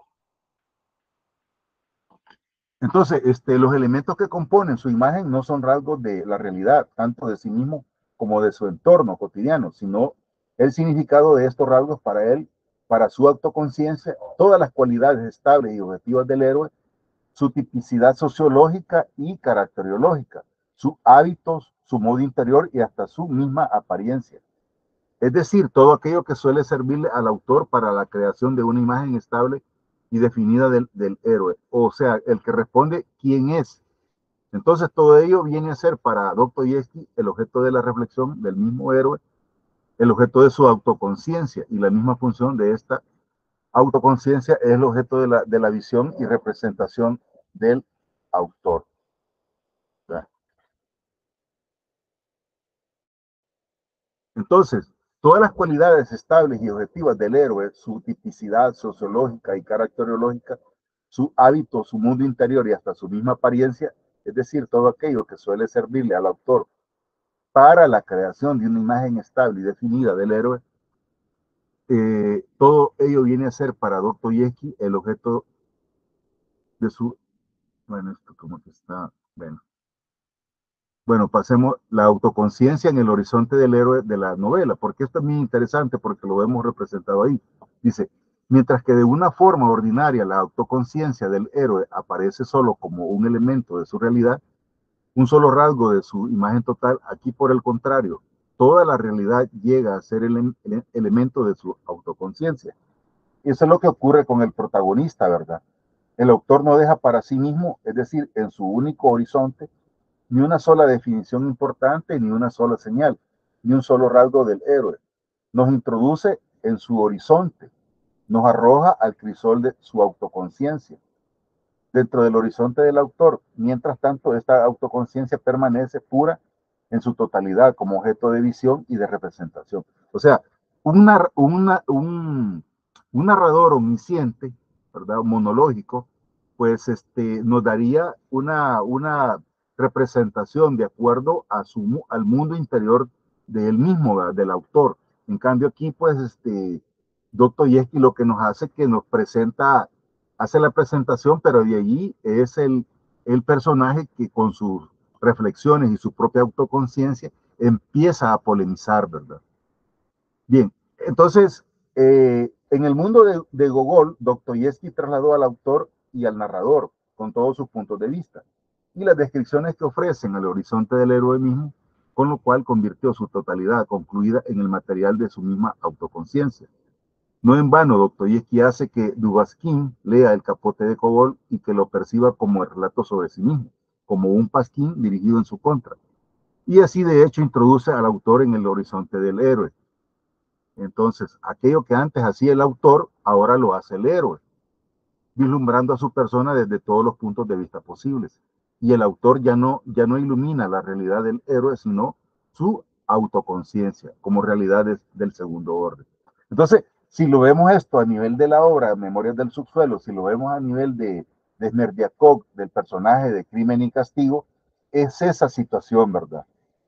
entonces, este, los elementos que componen su imagen no son rasgos de la realidad, tanto de sí mismo como de su entorno cotidiano, sino el significado de estos rasgos para él, para su autoconciencia, todas las cualidades estables y objetivas del héroe, su tipicidad sociológica y caracteriológica, sus hábitos, su modo interior y hasta su misma apariencia. Es decir, todo aquello que suele servirle al autor para la creación de una imagen estable y definida del, del héroe, o sea, el que responde quién es. Entonces, todo ello viene a ser para Dostoyevsky el objeto de la reflexión del mismo héroe, el objeto de su autoconciencia, y la misma función de esta autoconciencia es el objeto de la, de la visión y representación del autor. ¿Verdad? Entonces, todas las cualidades estables y objetivas del héroe, su tipicidad sociológica y caracterológica, su hábito, su mundo interior y hasta su misma apariencia, es decir, todo aquello que suele servirle al autor para la creación de una imagen estable y definida del héroe, eh, todo ello viene a ser para Dostoyevsky el objeto de su, bueno, esto como que está, bueno. Bueno, pasemos la autoconciencia en el horizonte del héroe de la novela, porque esto es muy interesante porque lo hemos representado ahí. Dice, mientras que de una forma ordinaria la autoconciencia del héroe aparece solo como un elemento de su realidad, un solo rasgo de su imagen total, aquí por el contrario, toda la realidad llega a ser el, el elemento de su autoconciencia. Y eso es lo que ocurre con el protagonista, ¿verdad? El autor no deja para sí mismo, es decir, en su único horizonte, ni una sola definición importante, ni una sola señal, ni un solo rasgo del héroe. Nos introduce en su horizonte, nos arroja al crisol de su autoconciencia, dentro del horizonte del autor. Mientras tanto, esta autoconciencia permanece pura en su totalidad como objeto de visión y de representación. O sea, una, una, un, un narrador omnisciente, ¿verdad? Monológico, pues este, nos daría una, una representación de acuerdo a su, al mundo interior de él mismo, ¿verdad? Del autor. En cambio aquí, pues, este, Dostoyevsky lo que nos hace que nos presenta, hace la presentación, pero de allí es el, el personaje que con sus reflexiones y su propia autoconciencia empieza a polemizar, ¿verdad? Bien, entonces, eh, en el mundo de, de Gogol, Dostoyevsky trasladó al autor y al narrador con todos sus puntos de vista y las descripciones que ofrecen al horizonte del héroe mismo, con lo cual convirtió su totalidad concluida en el material de su misma autoconciencia. No en vano, Dostoyevsky hace que Dubaskin lea El capote de Gogol y que lo perciba como el relato sobre sí mismo, como un pasquín dirigido en su contra. Y así, de hecho, introduce al autor en el horizonte del héroe. Entonces, aquello que antes hacía el autor, ahora lo hace el héroe, vislumbrando a su persona desde todos los puntos de vista posibles. Y el autor ya no, ya no ilumina la realidad del héroe, sino su autoconciencia como realidades del segundo orden. Entonces, si lo vemos esto a nivel de la obra Memorias del Subsuelo, si lo vemos a nivel de, de Smerdyakov, del personaje de Crimen y Castigo, es esa situación, ¿verdad?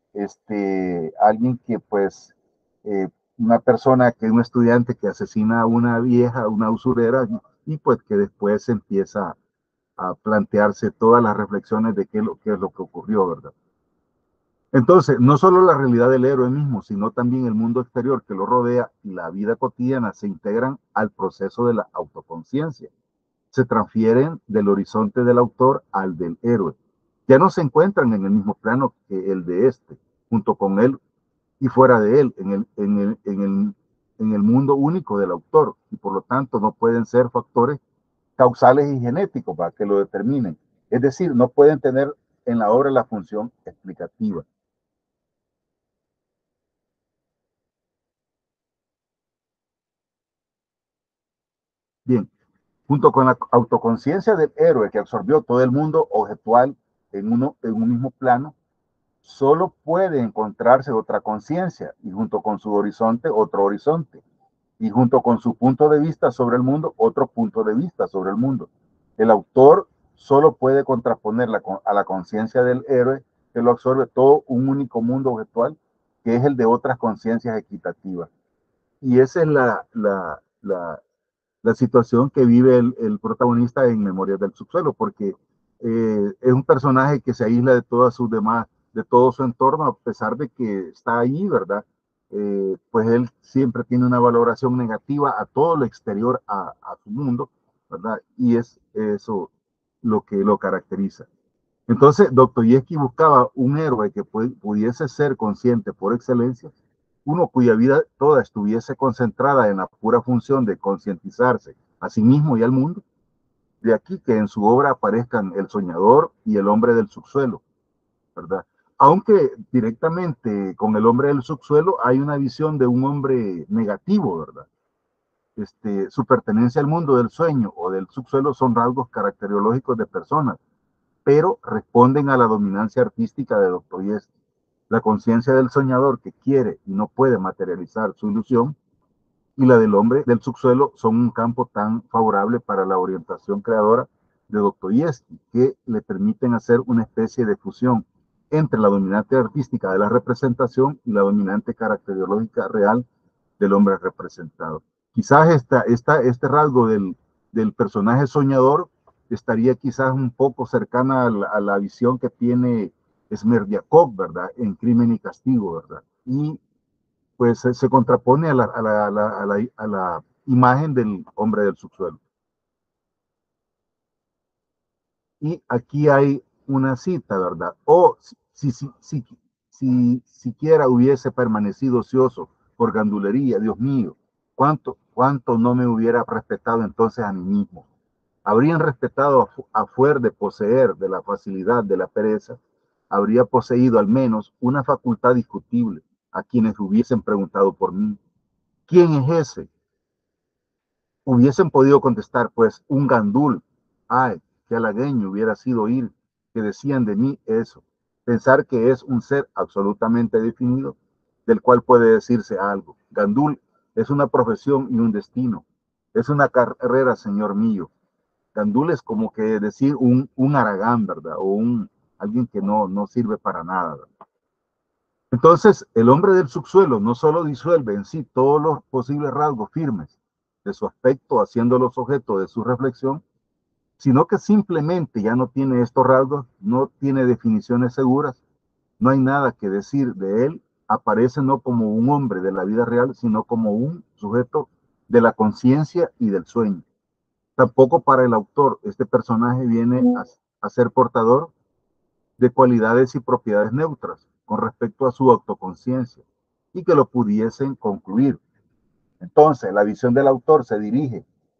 Este, alguien que pues, eh, una persona que es un estudiante que asesina a una vieja, una usurera, y pues que después empieza a plantearse todas las reflexiones de qué, lo, qué es lo que ocurrió, ¿verdad? Entonces, no solo la realidad del héroe mismo, sino también el mundo exterior que lo rodea y la vida cotidiana se integran al proceso de la autoconciencia. Se transfieren del horizonte del autor al del héroe. Ya no se encuentran en el mismo plano que el de este, junto con él y fuera de él, en el, en el, en el, en el mundo único del autor, y por lo tanto no pueden ser factores causales y genéticos para que lo determinen. Es decir, no pueden tener en la obra la función explicativa. Bien, junto con la autoconciencia del héroe que absorbió todo el mundo objetual en, uno, en un mismo plano, solo puede encontrarse otra conciencia y junto con su horizonte otro horizonte y junto con su punto de vista sobre el mundo otro punto de vista sobre el mundo. El autor solo puede contraponer la, a la conciencia del héroe que lo absorbe todo un único mundo objetual que es el de otras conciencias equitativas. Y esa es la, la, la, la situación que vive el, el protagonista en Memorias del Subsuelo, porque eh, es un personaje que se aísla de todas sus demás, de todo su entorno, a pesar de que está ahí, ¿verdad? Eh, pues él siempre tiene una valoración negativa a todo lo exterior a, a su mundo, ¿verdad? Y es eso lo que lo caracteriza. Entonces, Dostoyevsky buscaba un héroe que pudiese ser consciente por excelencia uno cuya vida toda estuviese concentrada en la pura función de concientizarse a sí mismo y al mundo. De aquí que en su obra aparezcan el soñador y el hombre del subsuelo, ¿verdad? Aunque directamente con el hombre del subsuelo hay una visión de un hombre negativo, ¿verdad? Este, su pertenencia al mundo del sueño o del subsuelo son rasgos caracterológicos de personas, pero responden a la dominancia artística de Dostoyevski. La conciencia del soñador que quiere y no puede materializar su ilusión y la del hombre del subsuelo son un campo tan favorable para la orientación creadora de Dostoyevski que le permiten hacer una especie de fusión entre la dominante artística de la representación y la dominante caracterológica real del hombre representado. Quizás esta, esta, este rasgo del, del personaje soñador estaría quizás un poco cercana a la, a la visión que tiene Smerdyakov, ¿verdad? En Crimen y Castigo, ¿verdad? Y pues se, se contrapone a la, a, la, a, la, a, la, a la imagen del hombre del subsuelo. Y aquí hay una cita, ¿verdad? O si, si, si, si siquiera hubiese permanecido ocioso por gandulería, Dios mío, ¿cuánto, cuánto no me hubiera respetado entonces a mí mismo? Habrían respetado a, a fuer de poseer de la facilidad de la pereza, habría poseído al menos una facultad discutible a quienes hubiesen preguntado por mí. ¿Quién es ese? Hubiesen podido contestar, pues, un gandul. Ay, qué halagueño hubiera sido oír que decían de mí eso. Pensar que es un ser absolutamente definido, del cual puede decirse algo. Gandul es una profesión y un destino. Es una carrera, señor mío. Gandul es como que decir un, un Aragán, ¿verdad? O un, alguien que no, no sirve para nada, ¿verdad? Entonces, el hombre del subsuelo no solo disuelve en sí todos los posibles rasgos firmes de su aspecto, haciéndolos objeto de su reflexión, sino que simplemente ya no tiene estos rasgos, no tiene definiciones seguras, no hay nada que decir de él, aparece no como un hombre de la vida real, sino como un sujeto de la conciencia y del sueño. Tampoco para el autor este personaje viene a, a ser portador de cualidades y propiedades neutras con respecto a su autoconciencia y que lo pudiesen concluir. Entonces, la visión del autor se dirige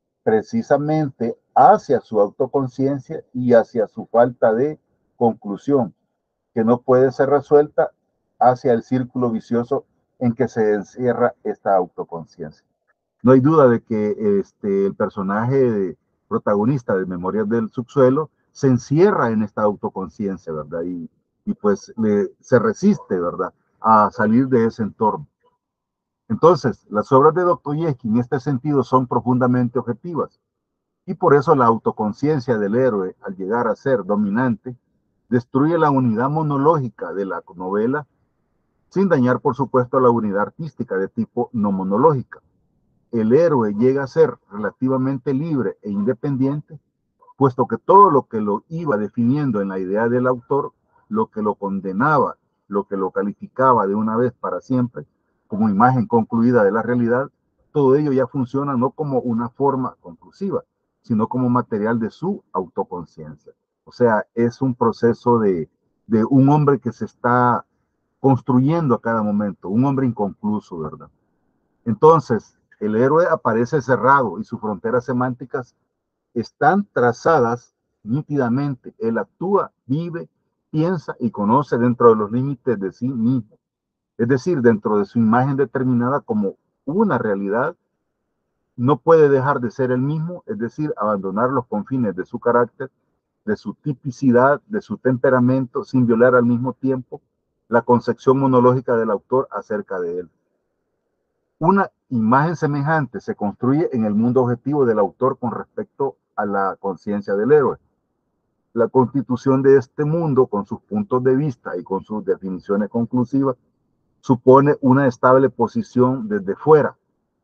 precisamente hacia su autoconciencia y hacia su falta de conclusión, que no puede ser resuelta hacia el círculo vicioso en que se encierra esta autoconciencia. No hay duda de que este, el personaje de, protagonista de Memorias del Subsuelo se encierra en esta autoconciencia, ¿verdad? Y, y pues le, se resiste, ¿verdad?, a salir de ese entorno. Entonces, las obras de Dostoyevski en este sentido son profundamente objetivas y por eso la autoconciencia del héroe, al llegar a ser dominante, destruye la unidad monológica de la novela sin dañar, por supuesto, la unidad artística de tipo no monológica. El héroe llega a ser relativamente libre e independiente, puesto que todo lo que lo iba definiendo en la idea del autor, lo que lo condenaba, lo que lo calificaba de una vez para siempre, como imagen concluida de la realidad, todo ello ya funciona no como una forma conclusiva, sino como material de su autoconciencia. O sea, es un proceso de, de un hombre que se está construyendo a cada momento, un hombre inconcluso, ¿verdad? Entonces, el héroe aparece cerrado y sus fronteras semánticas están trazadas nítidamente. Él actúa, vive, piensa y conoce dentro de los límites de sí mismo. Es decir, dentro de su imagen determinada como una realidad, no puede dejar de ser el mismo, es decir, abandonar los confines de su carácter, de su tipicidad, de su temperamento, sin violar al mismo tiempo la concepción monológica del autor acerca de él. Una imagen semejante se construye en el mundo objetivo del autor con respecto a la conciencia del héroe. La constitución de este mundo, con sus puntos de vista y con sus definiciones conclusivas, supone una estable posición desde fuera,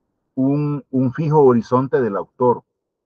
un, un fijo horizonte del autor.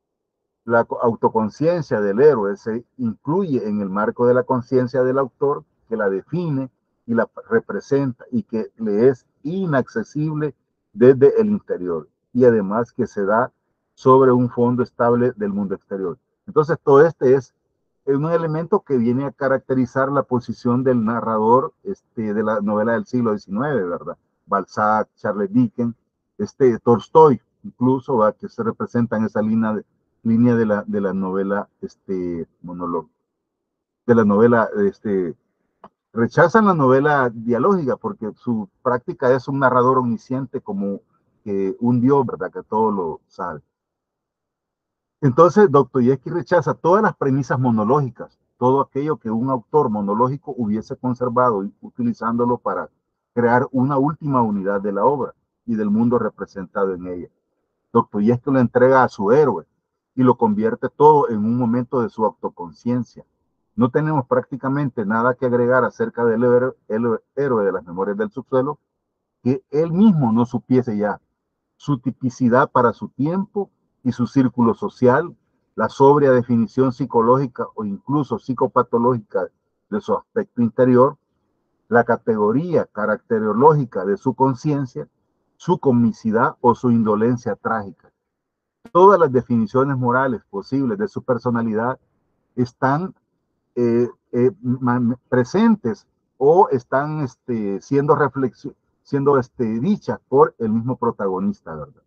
La autoconciencia del héroe se incluye en el marco de la conciencia del autor, que la define y la representa y que le es inaccesible desde el interior, y además que se da sobre un fondo estable del mundo exterior. Entonces, todo este es un elemento que viene a caracterizar la posición del narrador este, de la novela del siglo diecinueve, ¿verdad? Balzac, Charles Dickens, este, Tolstoy, incluso, ¿va? Que se representa en esa línea de, línea de la, de la novela, este, monólogo, de la novela, este, rechazan la novela dialógica porque su práctica es un narrador omnisciente como que un dios, ¿verdad? Que todo lo sabe. Entonces, Dostoyevsky rechaza todas las premisas monológicas, todo aquello que un autor monológico hubiese conservado, utilizándolo para crear una última unidad de la obra y del mundo representado en ella. Dostoyevsky lo entrega a su héroe y lo convierte todo en un momento de su autoconciencia. No tenemos prácticamente nada que agregar acerca del héroe, el héroe de las memorias del subsuelo que él mismo no supiese ya. Su tipicidad para su tiempo y su círculo social, la sobria definición psicológica o incluso psicopatológica de su aspecto interior, la categoría caracterológica de su conciencia, su comicidad o su indolencia trágica. Todas las definiciones morales posibles de su personalidad están eh, eh, presentes o están este, siendo, reflexi siendo este, dichas por el mismo protagonista, ¿verdad?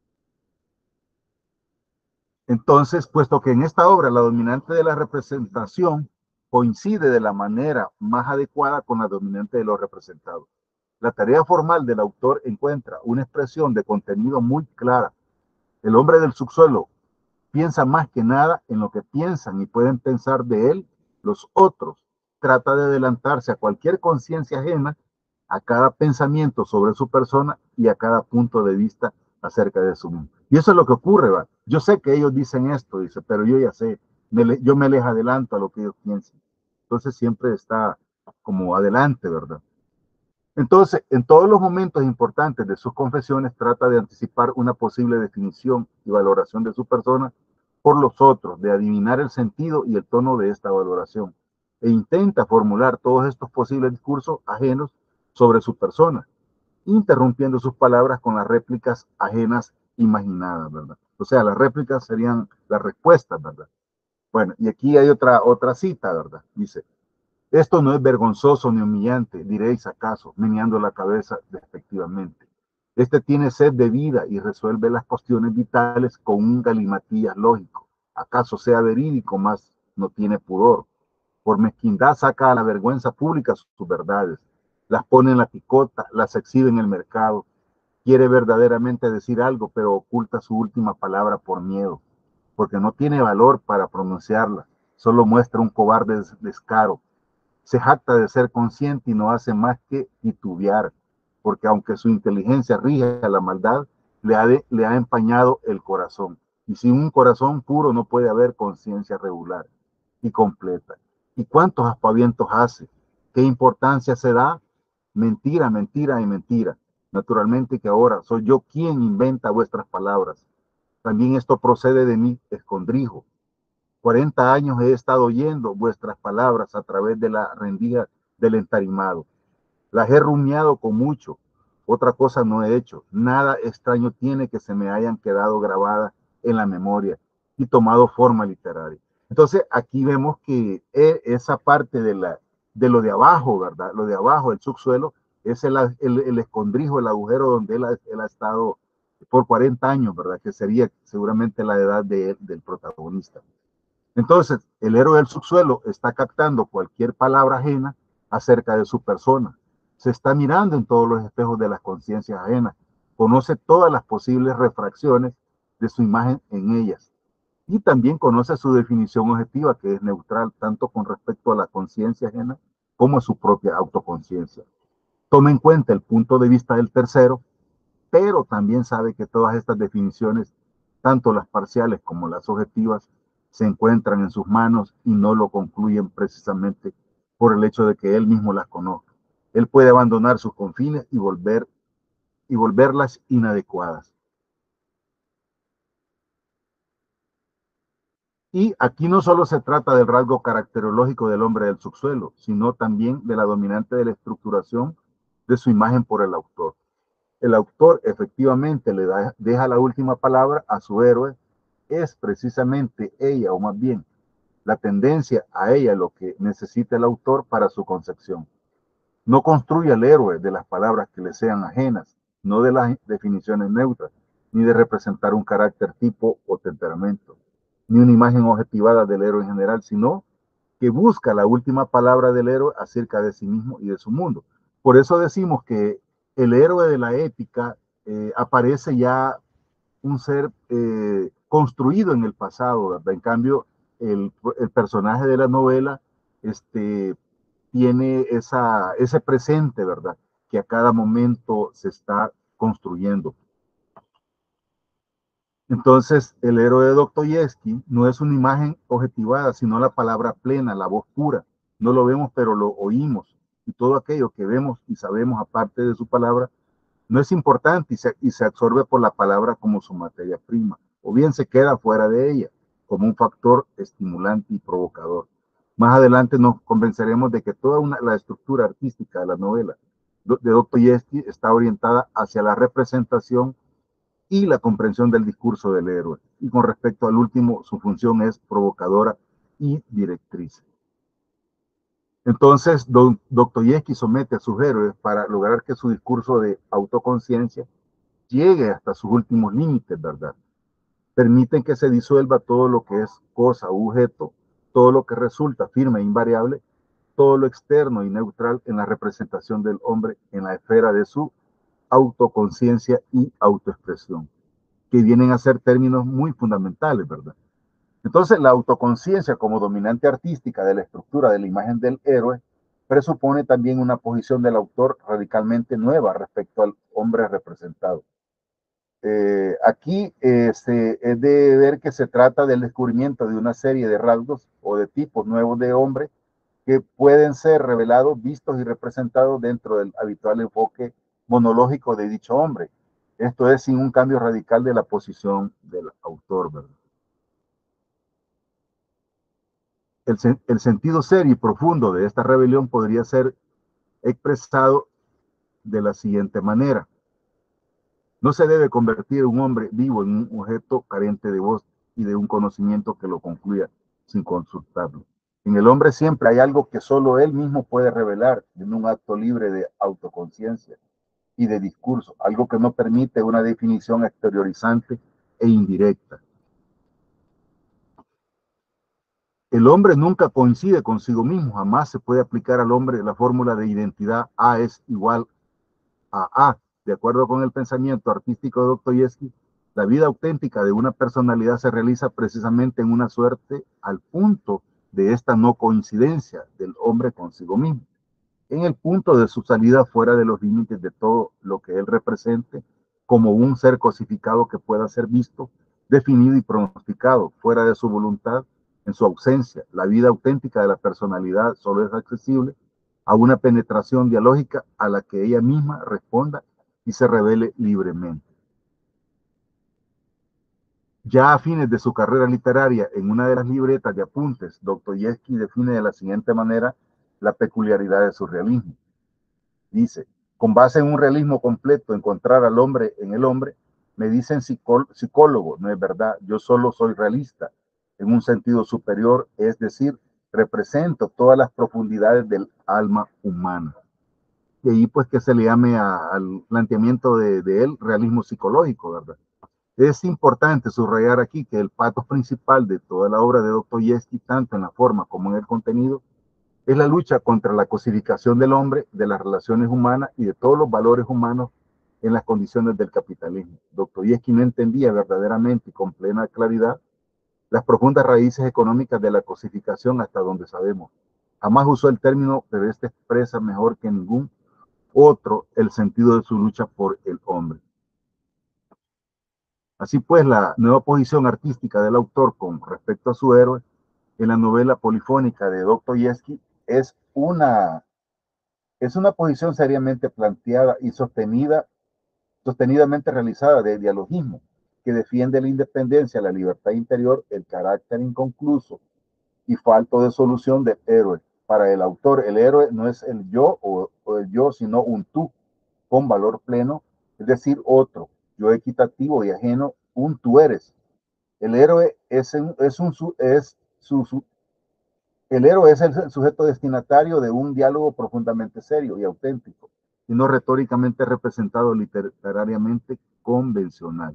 Entonces, puesto que en esta obra la dominante de la representación coincide de la manera más adecuada con la dominante de lo representado, la tarea formal del autor encuentra una expresión de contenido muy clara. El hombre del subsuelo piensa más que nada en lo que piensan y pueden pensar de él los otros. Trata de adelantarse a cualquier conciencia ajena, a cada pensamiento sobre su persona y a cada punto de vista acerca de su mundo. Y eso es lo que ocurre, ¿va? Yo sé que ellos dicen esto, dice, pero yo ya sé, me yo me les adelanto a lo que ellos piensan. Entonces siempre está como adelante, ¿verdad? Entonces, en todos los momentos importantes de sus confesiones, trata de anticipar una posible definición y valoración de su persona por los otros, de adivinar el sentido y el tono de esta valoración, e intenta formular todos estos posibles discursos ajenos sobre su persona, interrumpiendo sus palabras con las réplicas ajenas imaginadas, ¿verdad? O sea, las réplicas serían las respuestas, ¿verdad? Bueno, y aquí hay otra, otra cita, ¿verdad? Dice, esto no es vergonzoso ni humillante, diréis acaso, meneando la cabeza despectivamente. Este tiene sed de vida y resuelve las cuestiones vitales con un galimatías lógico. ¿Acaso sea verídico, más no tiene pudor? Por mezquindad saca a la vergüenza pública sus verdades, las pone en la picota, las exhibe en el mercado. Quiere verdaderamente decir algo, pero oculta su última palabra por miedo, porque no tiene valor para pronunciarla, solo muestra un cobarde descaro. Se jacta de ser consciente y no hace más que titubear, porque aunque su inteligencia rige a la maldad, le ha, de, le ha empañado el corazón. Y sin un corazón puro no puede haber conciencia regular y completa. ¿Y cuántos aspavientos hace? ¿Qué importancia se da? Mentira, mentira y mentira. Naturalmente que ahora soy yo quien inventa vuestras palabras. También esto procede de mí, escondrijo. cuarenta años he estado oyendo vuestras palabras a través de la rendija del entarimado. Las he rumiado con mucho. Otra cosa no he hecho. Nada extraño tiene que se me hayan quedado grabadas en la memoria y tomado forma literaria. Entonces, aquí vemos que esa parte de, la, de lo de abajo, ¿verdad? Lo de abajo, el subsuelo, es el, el, el escondrijo, el agujero donde él ha, él ha estado por cuarenta años, ¿verdad? Que sería seguramente la edad de él, del protagonista. Entonces, el héroe del subsuelo está captando cualquier palabra ajena acerca de su persona. Se está mirando en todos los espejos de las conciencias ajenas. Conoce todas las posibles refracciones de su imagen en ellas. Y también conoce su definición objetiva, que es neutral tanto con respecto a la conciencia ajena como a su propia autoconciencia. Toma en cuenta el punto de vista del tercero, pero también sabe que todas estas definiciones, tanto las parciales como las objetivas, se encuentran en sus manos y no lo concluyen precisamente por el hecho de que él mismo las conozca. Él puede abandonar sus confines y volver y volverlas inadecuadas. Y aquí no solo se trata del rasgo caracterológico del hombre del subsuelo, sino también de la dominante de la estructuración de su imagen por el autor. El autor efectivamente le da, deja la última palabra a su héroe, es precisamente ella, o más bien, la tendencia a ella lo que necesita el autor para su concepción. No construye al héroe de las palabras que le sean ajenas, no de las definiciones neutras, ni de representar un carácter, tipo o temperamento, ni una imagen objetivada del héroe en general, sino que busca la última palabra del héroe acerca de sí mismo y de su mundo. Por eso decimos que el héroe de la épica eh, aparece ya un ser eh, construido en el pasado, ¿verdad? En cambio, el, el personaje de la novela este, tiene esa, ese presente, ¿verdad? Que a cada momento se está construyendo. Entonces, el héroe de Dostoyevsky no es una imagen objetivada, sino la palabra plena, la voz pura. No lo vemos, pero lo oímos. Y todo aquello que vemos y sabemos aparte de su palabra no es importante y se, y se absorbe por la palabra como su materia prima, o bien se queda fuera de ella, como un factor estimulante y provocador. Más adelante nos convenceremos de que toda una, la estructura artística de la novela de Dostoyevsky está orientada hacia la representación y la comprensión del discurso del héroe. Y con respecto al último, su función es provocadora y directriz. Entonces, Dostoyevsky somete a sus héroes para lograr que su discurso de autoconciencia llegue hasta sus últimos límites, ¿verdad? Permiten que se disuelva todo lo que es cosa o objeto, todo lo que resulta firme e invariable, todo lo externo y neutral en la representación del hombre en la esfera de su autoconciencia y autoexpresión, que vienen a ser términos muy fundamentales, ¿verdad? Entonces, la autoconciencia como dominante artística de la estructura de la imagen del héroe presupone también una posición del autor radicalmente nueva respecto al hombre representado. Eh, aquí eh, se, es de ver que se trata del descubrimiento de una serie de rasgos o de tipos nuevos de hombre que pueden ser revelados, vistos y representados dentro del habitual enfoque monológico de dicho hombre. Esto es sin un cambio radical de la posición del autor, ¿verdad? El, el sentido serio y profundo de esta rebelión podría ser expresado de la siguiente manera. No se debe convertir un hombre vivo en un objeto carente de voz y de un conocimiento que lo concluya sin consultarlo. En el hombre siempre hay algo que solo él mismo puede revelar en un acto libre de autoconciencia y de discurso, algo que no permite una definición exteriorizante e indirecta. El hombre nunca coincide consigo mismo, jamás se puede aplicar al hombre la fórmula de identidad A es igual a A. De acuerdo con el pensamiento artístico de Dostoyevsky, la vida auténtica de una personalidad se realiza precisamente en una suerte al punto de esta no coincidencia del hombre consigo mismo, en el punto de su salida fuera de los límites de todo lo que él represente como un ser cosificado que pueda ser visto, definido y pronosticado, fuera de su voluntad, en su ausencia. La vida auténtica de la personalidad solo es accesible a una penetración dialógica a la que ella misma responda y se revele libremente. Ya a fines de su carrera literaria, en una de las libretas de apuntes, Dostoyevsky define de la siguiente manera la peculiaridad de su realismo. Dice, con base en un realismo completo, encontrar al hombre en el hombre, me dicen psicólogo, no es verdad, yo solo soy realista, en un sentido superior, es decir, represento todas las profundidades del alma humana. Y ahí pues que se le llame a, al planteamiento de, de él realismo psicológico, ¿verdad? Es importante subrayar aquí que el patos principal de toda la obra de Dostoyevsky, tanto en la forma como en el contenido, es la lucha contra la cosificación del hombre, de las relaciones humanas y de todos los valores humanos en las condiciones del capitalismo. Dostoyevsky no entendía verdaderamente y con plena claridad las profundas raíces económicas de la cosificación hasta donde sabemos. Jamás usó el término, pero este expresa mejor que ningún otro el sentido de su lucha por el hombre. Así pues, la nueva posición artística del autor con respecto a su héroe en la novela polifónica de Dostoyevsky es una, es una posición seriamente planteada y sostenida, sostenidamente realizada de dialogismo, que defiende la independencia, la libertad interior, el carácter inconcluso y falto de solución del héroe. Para el autor, el héroe no es el yo o, o el yo, sino un tú con valor pleno, es decir, otro, yo equitativo y ajeno, un tú eres. El héroe es, un, es, un, es su, su, El héroe es el sujeto destinatario de un diálogo profundamente serio y auténtico, y no retóricamente representado literariamente convencional.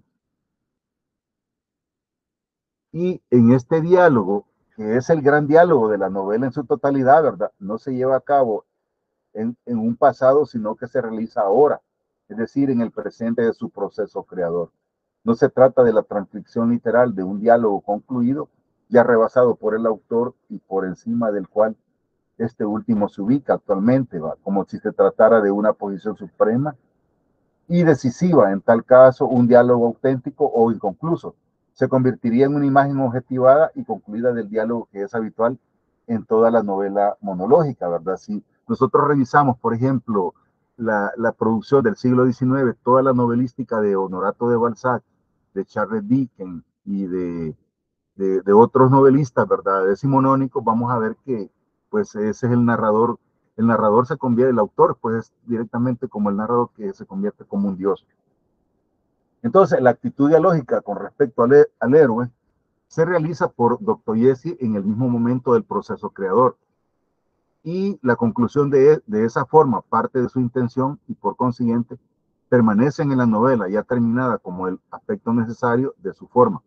Y en este diálogo, que es el gran diálogo de la novela en su totalidad, ¿verdad? No se lleva a cabo en, en un pasado, sino que se realiza ahora, es decir, en el presente de su proceso creador. No se trata de la transcripción literal de un diálogo concluido, ya rebasado por el autor y por encima del cual este último se ubica actualmente, ¿va? Como si se tratara de una posición suprema y decisiva, en tal caso, un diálogo auténtico o inconcluso. Se convertiría en una imagen objetivada y concluida del diálogo que es habitual en toda la novela monológica, ¿verdad? Si nosotros revisamos, por ejemplo, la, la producción del siglo diecinueve, toda la novelística de Honorato de Balzac, de Charles Dickens y de, de, de otros novelistas, ¿verdad? Decimonónicos, vamos a ver que pues ese es el narrador. El narrador se convierte, el autor, pues directamente como el narrador que se convierte como un dios. Entonces, la actitud dialógica con respecto al, al héroe se realiza por Dostoyevsky en el mismo momento del proceso creador. Y la conclusión de, de esa forma parte de su intención y por consiguiente permanecen en la novela ya terminada como el aspecto necesario de su forma.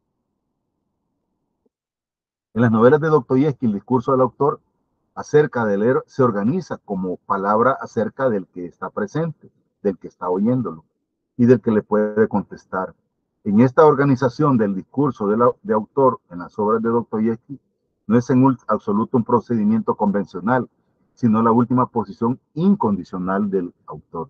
En las novelas de Dostoyevsky, el discurso del autor acerca del héroe se organiza como palabra acerca del que está presente, del que está oyéndolo y del que le puede contestar. En esta organización del discurso de, la, de autor en las obras de Dostoyevsky no es en absoluto un procedimiento convencional, sino la última posición incondicional del autor.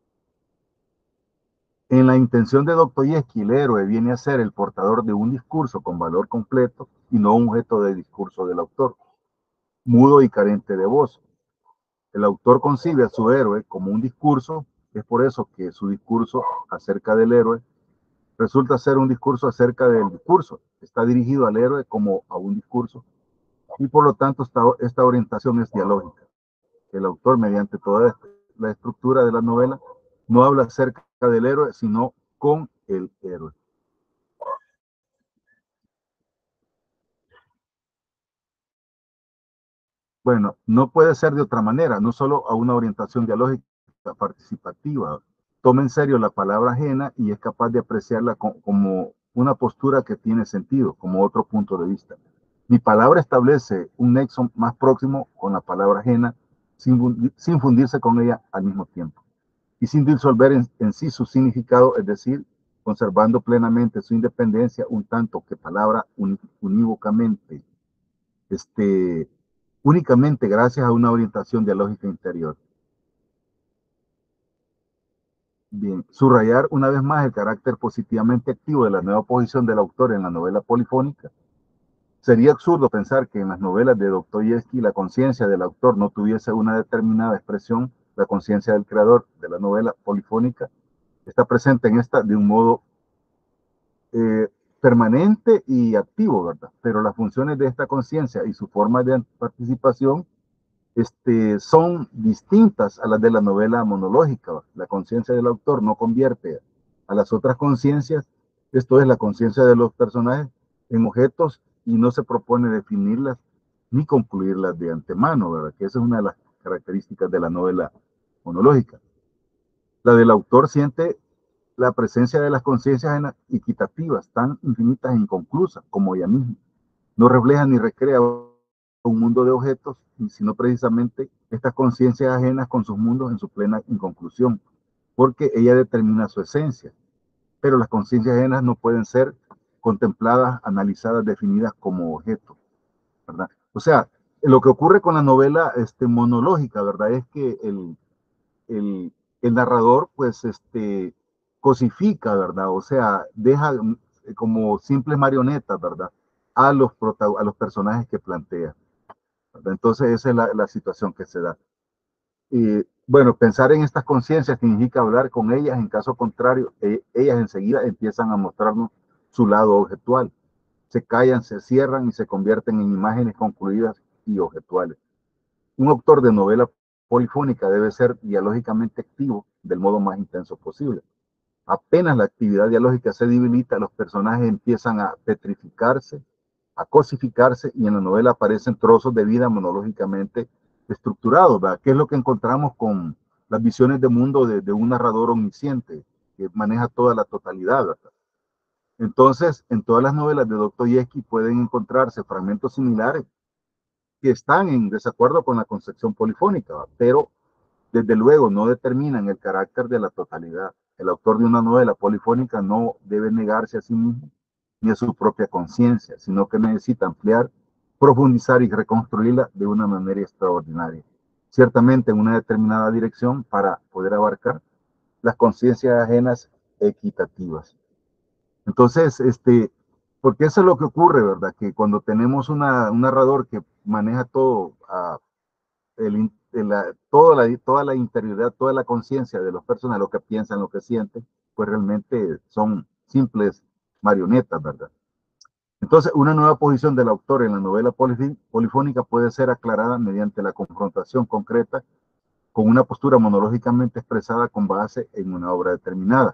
En la intención de Dostoyevsky, el héroe viene a ser el portador de un discurso con valor completo y no un objeto de discurso del autor, mudo y carente de voz. El autor concibe a su héroe como un discurso, es por eso que su discurso acerca del héroe resulta ser un discurso acerca del discurso. Está dirigido al héroe como a un discurso y por lo tanto esta, esta orientación es dialógica. El autor, mediante toda la estructura de la novela, no habla acerca del héroe, sino con el héroe. Bueno, no puede ser de otra manera, no solo a una orientación dialógica participativa. Toma en serio la palabra ajena y es capaz de apreciarla como una postura que tiene sentido, como otro punto de vista. Mi palabra establece un nexo más próximo con la palabra ajena, sin, sin fundirse con ella al mismo tiempo, y sin disolver en, en sí su significado, es decir, conservando plenamente su independencia, un tanto que palabra unívocamente, este, únicamente gracias a una orientación dialógica interior. Bien, subrayar una vez más el carácter positivamente activo de la nueva posición del autor en la novela polifónica. Sería absurdo pensar que en las novelas de Dostoyevsky la conciencia del autor no tuviese una determinada expresión. La conciencia del creador de la novela polifónica está presente en esta de un modo eh, permanente y activo, ¿verdad? Pero las funciones de esta conciencia y su forma de participación este, son distintas a las de la novela monológica. La conciencia del autor no convierte a las otras conciencias, esto es la conciencia de los personajes, en objetos y no se propone definirlas ni concluirlas de antemano, ¿verdad? Que esa es una de las características de la novela monológica. La del autor siente la presencia de las conciencias equitativas, tan infinitas e inconclusas como ella misma. No refleja ni recrea un mundo de objetos, sino precisamente estas conciencias ajenas con sus mundos en su plena inconclusión, porque ella determina su esencia. Pero las conciencias ajenas no pueden ser contempladas, analizadas, definidas como objetos, ¿verdad? O sea, lo que ocurre con la novela este, monológica, ¿verdad? Es que el, el, el narrador, pues, este, cosifica, ¿verdad? O sea, deja como simples marionetas, ¿verdad? A los, a los personajes que plantea. ¿Verdad? Entonces, esa es la, la situación que se da. Y bueno, pensar en estas conciencias significa hablar con ellas, en caso contrario, eh, ellas enseguida empiezan a mostrarnos su lado objetual. Se callan, se cierran y se convierten en imágenes concluidas y objetuales. Un autor de novela polifónica debe ser dialógicamente activo del modo más intenso posible. Apenas la actividad dialógica se debilita, los personajes empiezan a petrificarse a cosificarse, y en la novela aparecen trozos de vida monológicamente estructurados, ¿verdad? ¿Qué es lo que encontramos con las visiones de mundo de, de un narrador omnisciente que maneja toda la totalidad, ¿verdad? Entonces, en todas las novelas de Dostoyevsky pueden encontrarse fragmentos similares que están en desacuerdo con la concepción polifónica, ¿verdad? Pero desde luego no determinan el carácter de la totalidad. El autor de una novela polifónica no debe negarse a sí mismo ni a su propia conciencia, sino que necesita ampliar, profundizar y reconstruirla de una manera extraordinaria, ciertamente en una determinada dirección para poder abarcar las conciencias ajenas equitativas. Entonces, este, porque eso es lo que ocurre, ¿verdad? Que cuando tenemos una, un narrador que maneja todo, uh, el, la, toda, la, toda la interioridad, toda la conciencia de los personajes, lo que piensan, lo que sienten, pues realmente son simples marionetas, ¿verdad? Entonces, una nueva posición del autor en la novela polifónica puede ser aclarada mediante la confrontación concreta con una postura monológicamente expresada con base en una obra determinada.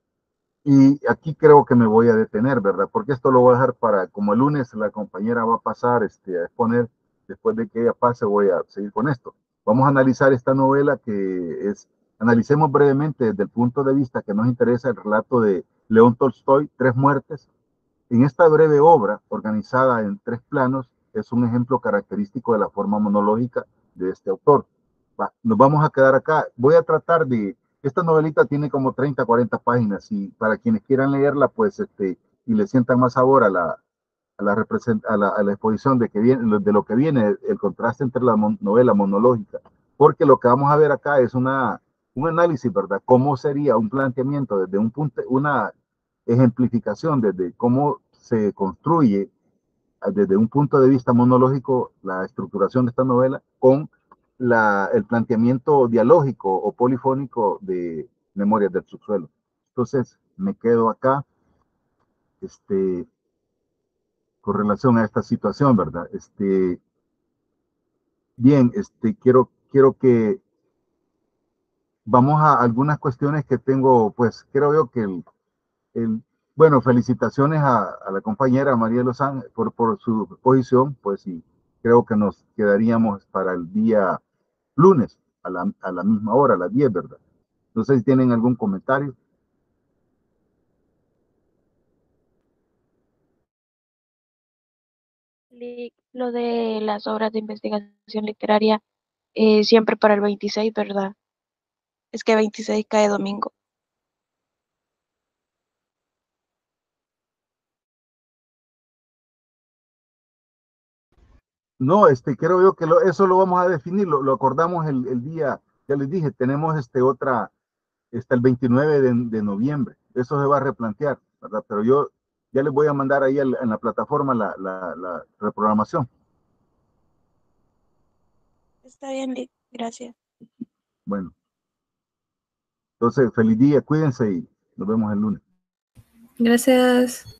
Y aquí creo que me voy a detener, ¿verdad? Porque esto lo voy a dejar para, como el lunes la compañera va a pasar este, a exponer, después de que ella pase voy a seguir con esto. Vamos a analizar esta novela que es, analicemos brevemente desde el punto de vista que nos interesa el relato de León Tolstoy, Tres muertes. En esta breve obra, organizada en tres planos, es un ejemplo característico de la forma monológica de este autor. Va, nos vamos a quedar acá. Voy a tratar de... Esta novelita tiene como treinta, cuarenta páginas y para quienes quieran leerla, pues, este, y le sientan más sabor a la, a la, represent, a la, a la exposición de, que viene, de lo que viene, el contraste entre la mon, novela monológica, porque lo que vamos a ver acá es una, un análisis, ¿verdad? ¿Cómo sería un planteamiento desde un punto, una ejemplificación desde cómo se construye desde un punto de vista monológico la estructuración de esta novela con la, el planteamiento dialógico o polifónico de Memorias del Subsuelo? Entonces, me quedo acá este, con relación a esta situación, ¿verdad? Este, bien, este, quiero, quiero que vamos a algunas cuestiones que tengo, pues creo yo que el, el bueno, felicitaciones a, a la compañera María Lozán por, por su exposición, pues sí, creo que nos quedaríamos para el día lunes a la, a la misma hora, a las diez, ¿verdad? No sé si tienen algún comentario. Lo de las obras de investigación literaria, eh, siempre para el veintiséis, ¿verdad? Es que veintiséis cae domingo. No, este, creo yo que lo, eso lo vamos a definir, lo, lo acordamos el, el día, ya les dije, tenemos este otra, está el veintinueve de, de noviembre, eso se va a replantear, ¿verdad? Pero yo ya les voy a mandar ahí el, en la plataforma la, la, la reprogramación. Está bien, Lick, gracias. Bueno, entonces feliz día, cuídense y nos vemos el lunes. Gracias.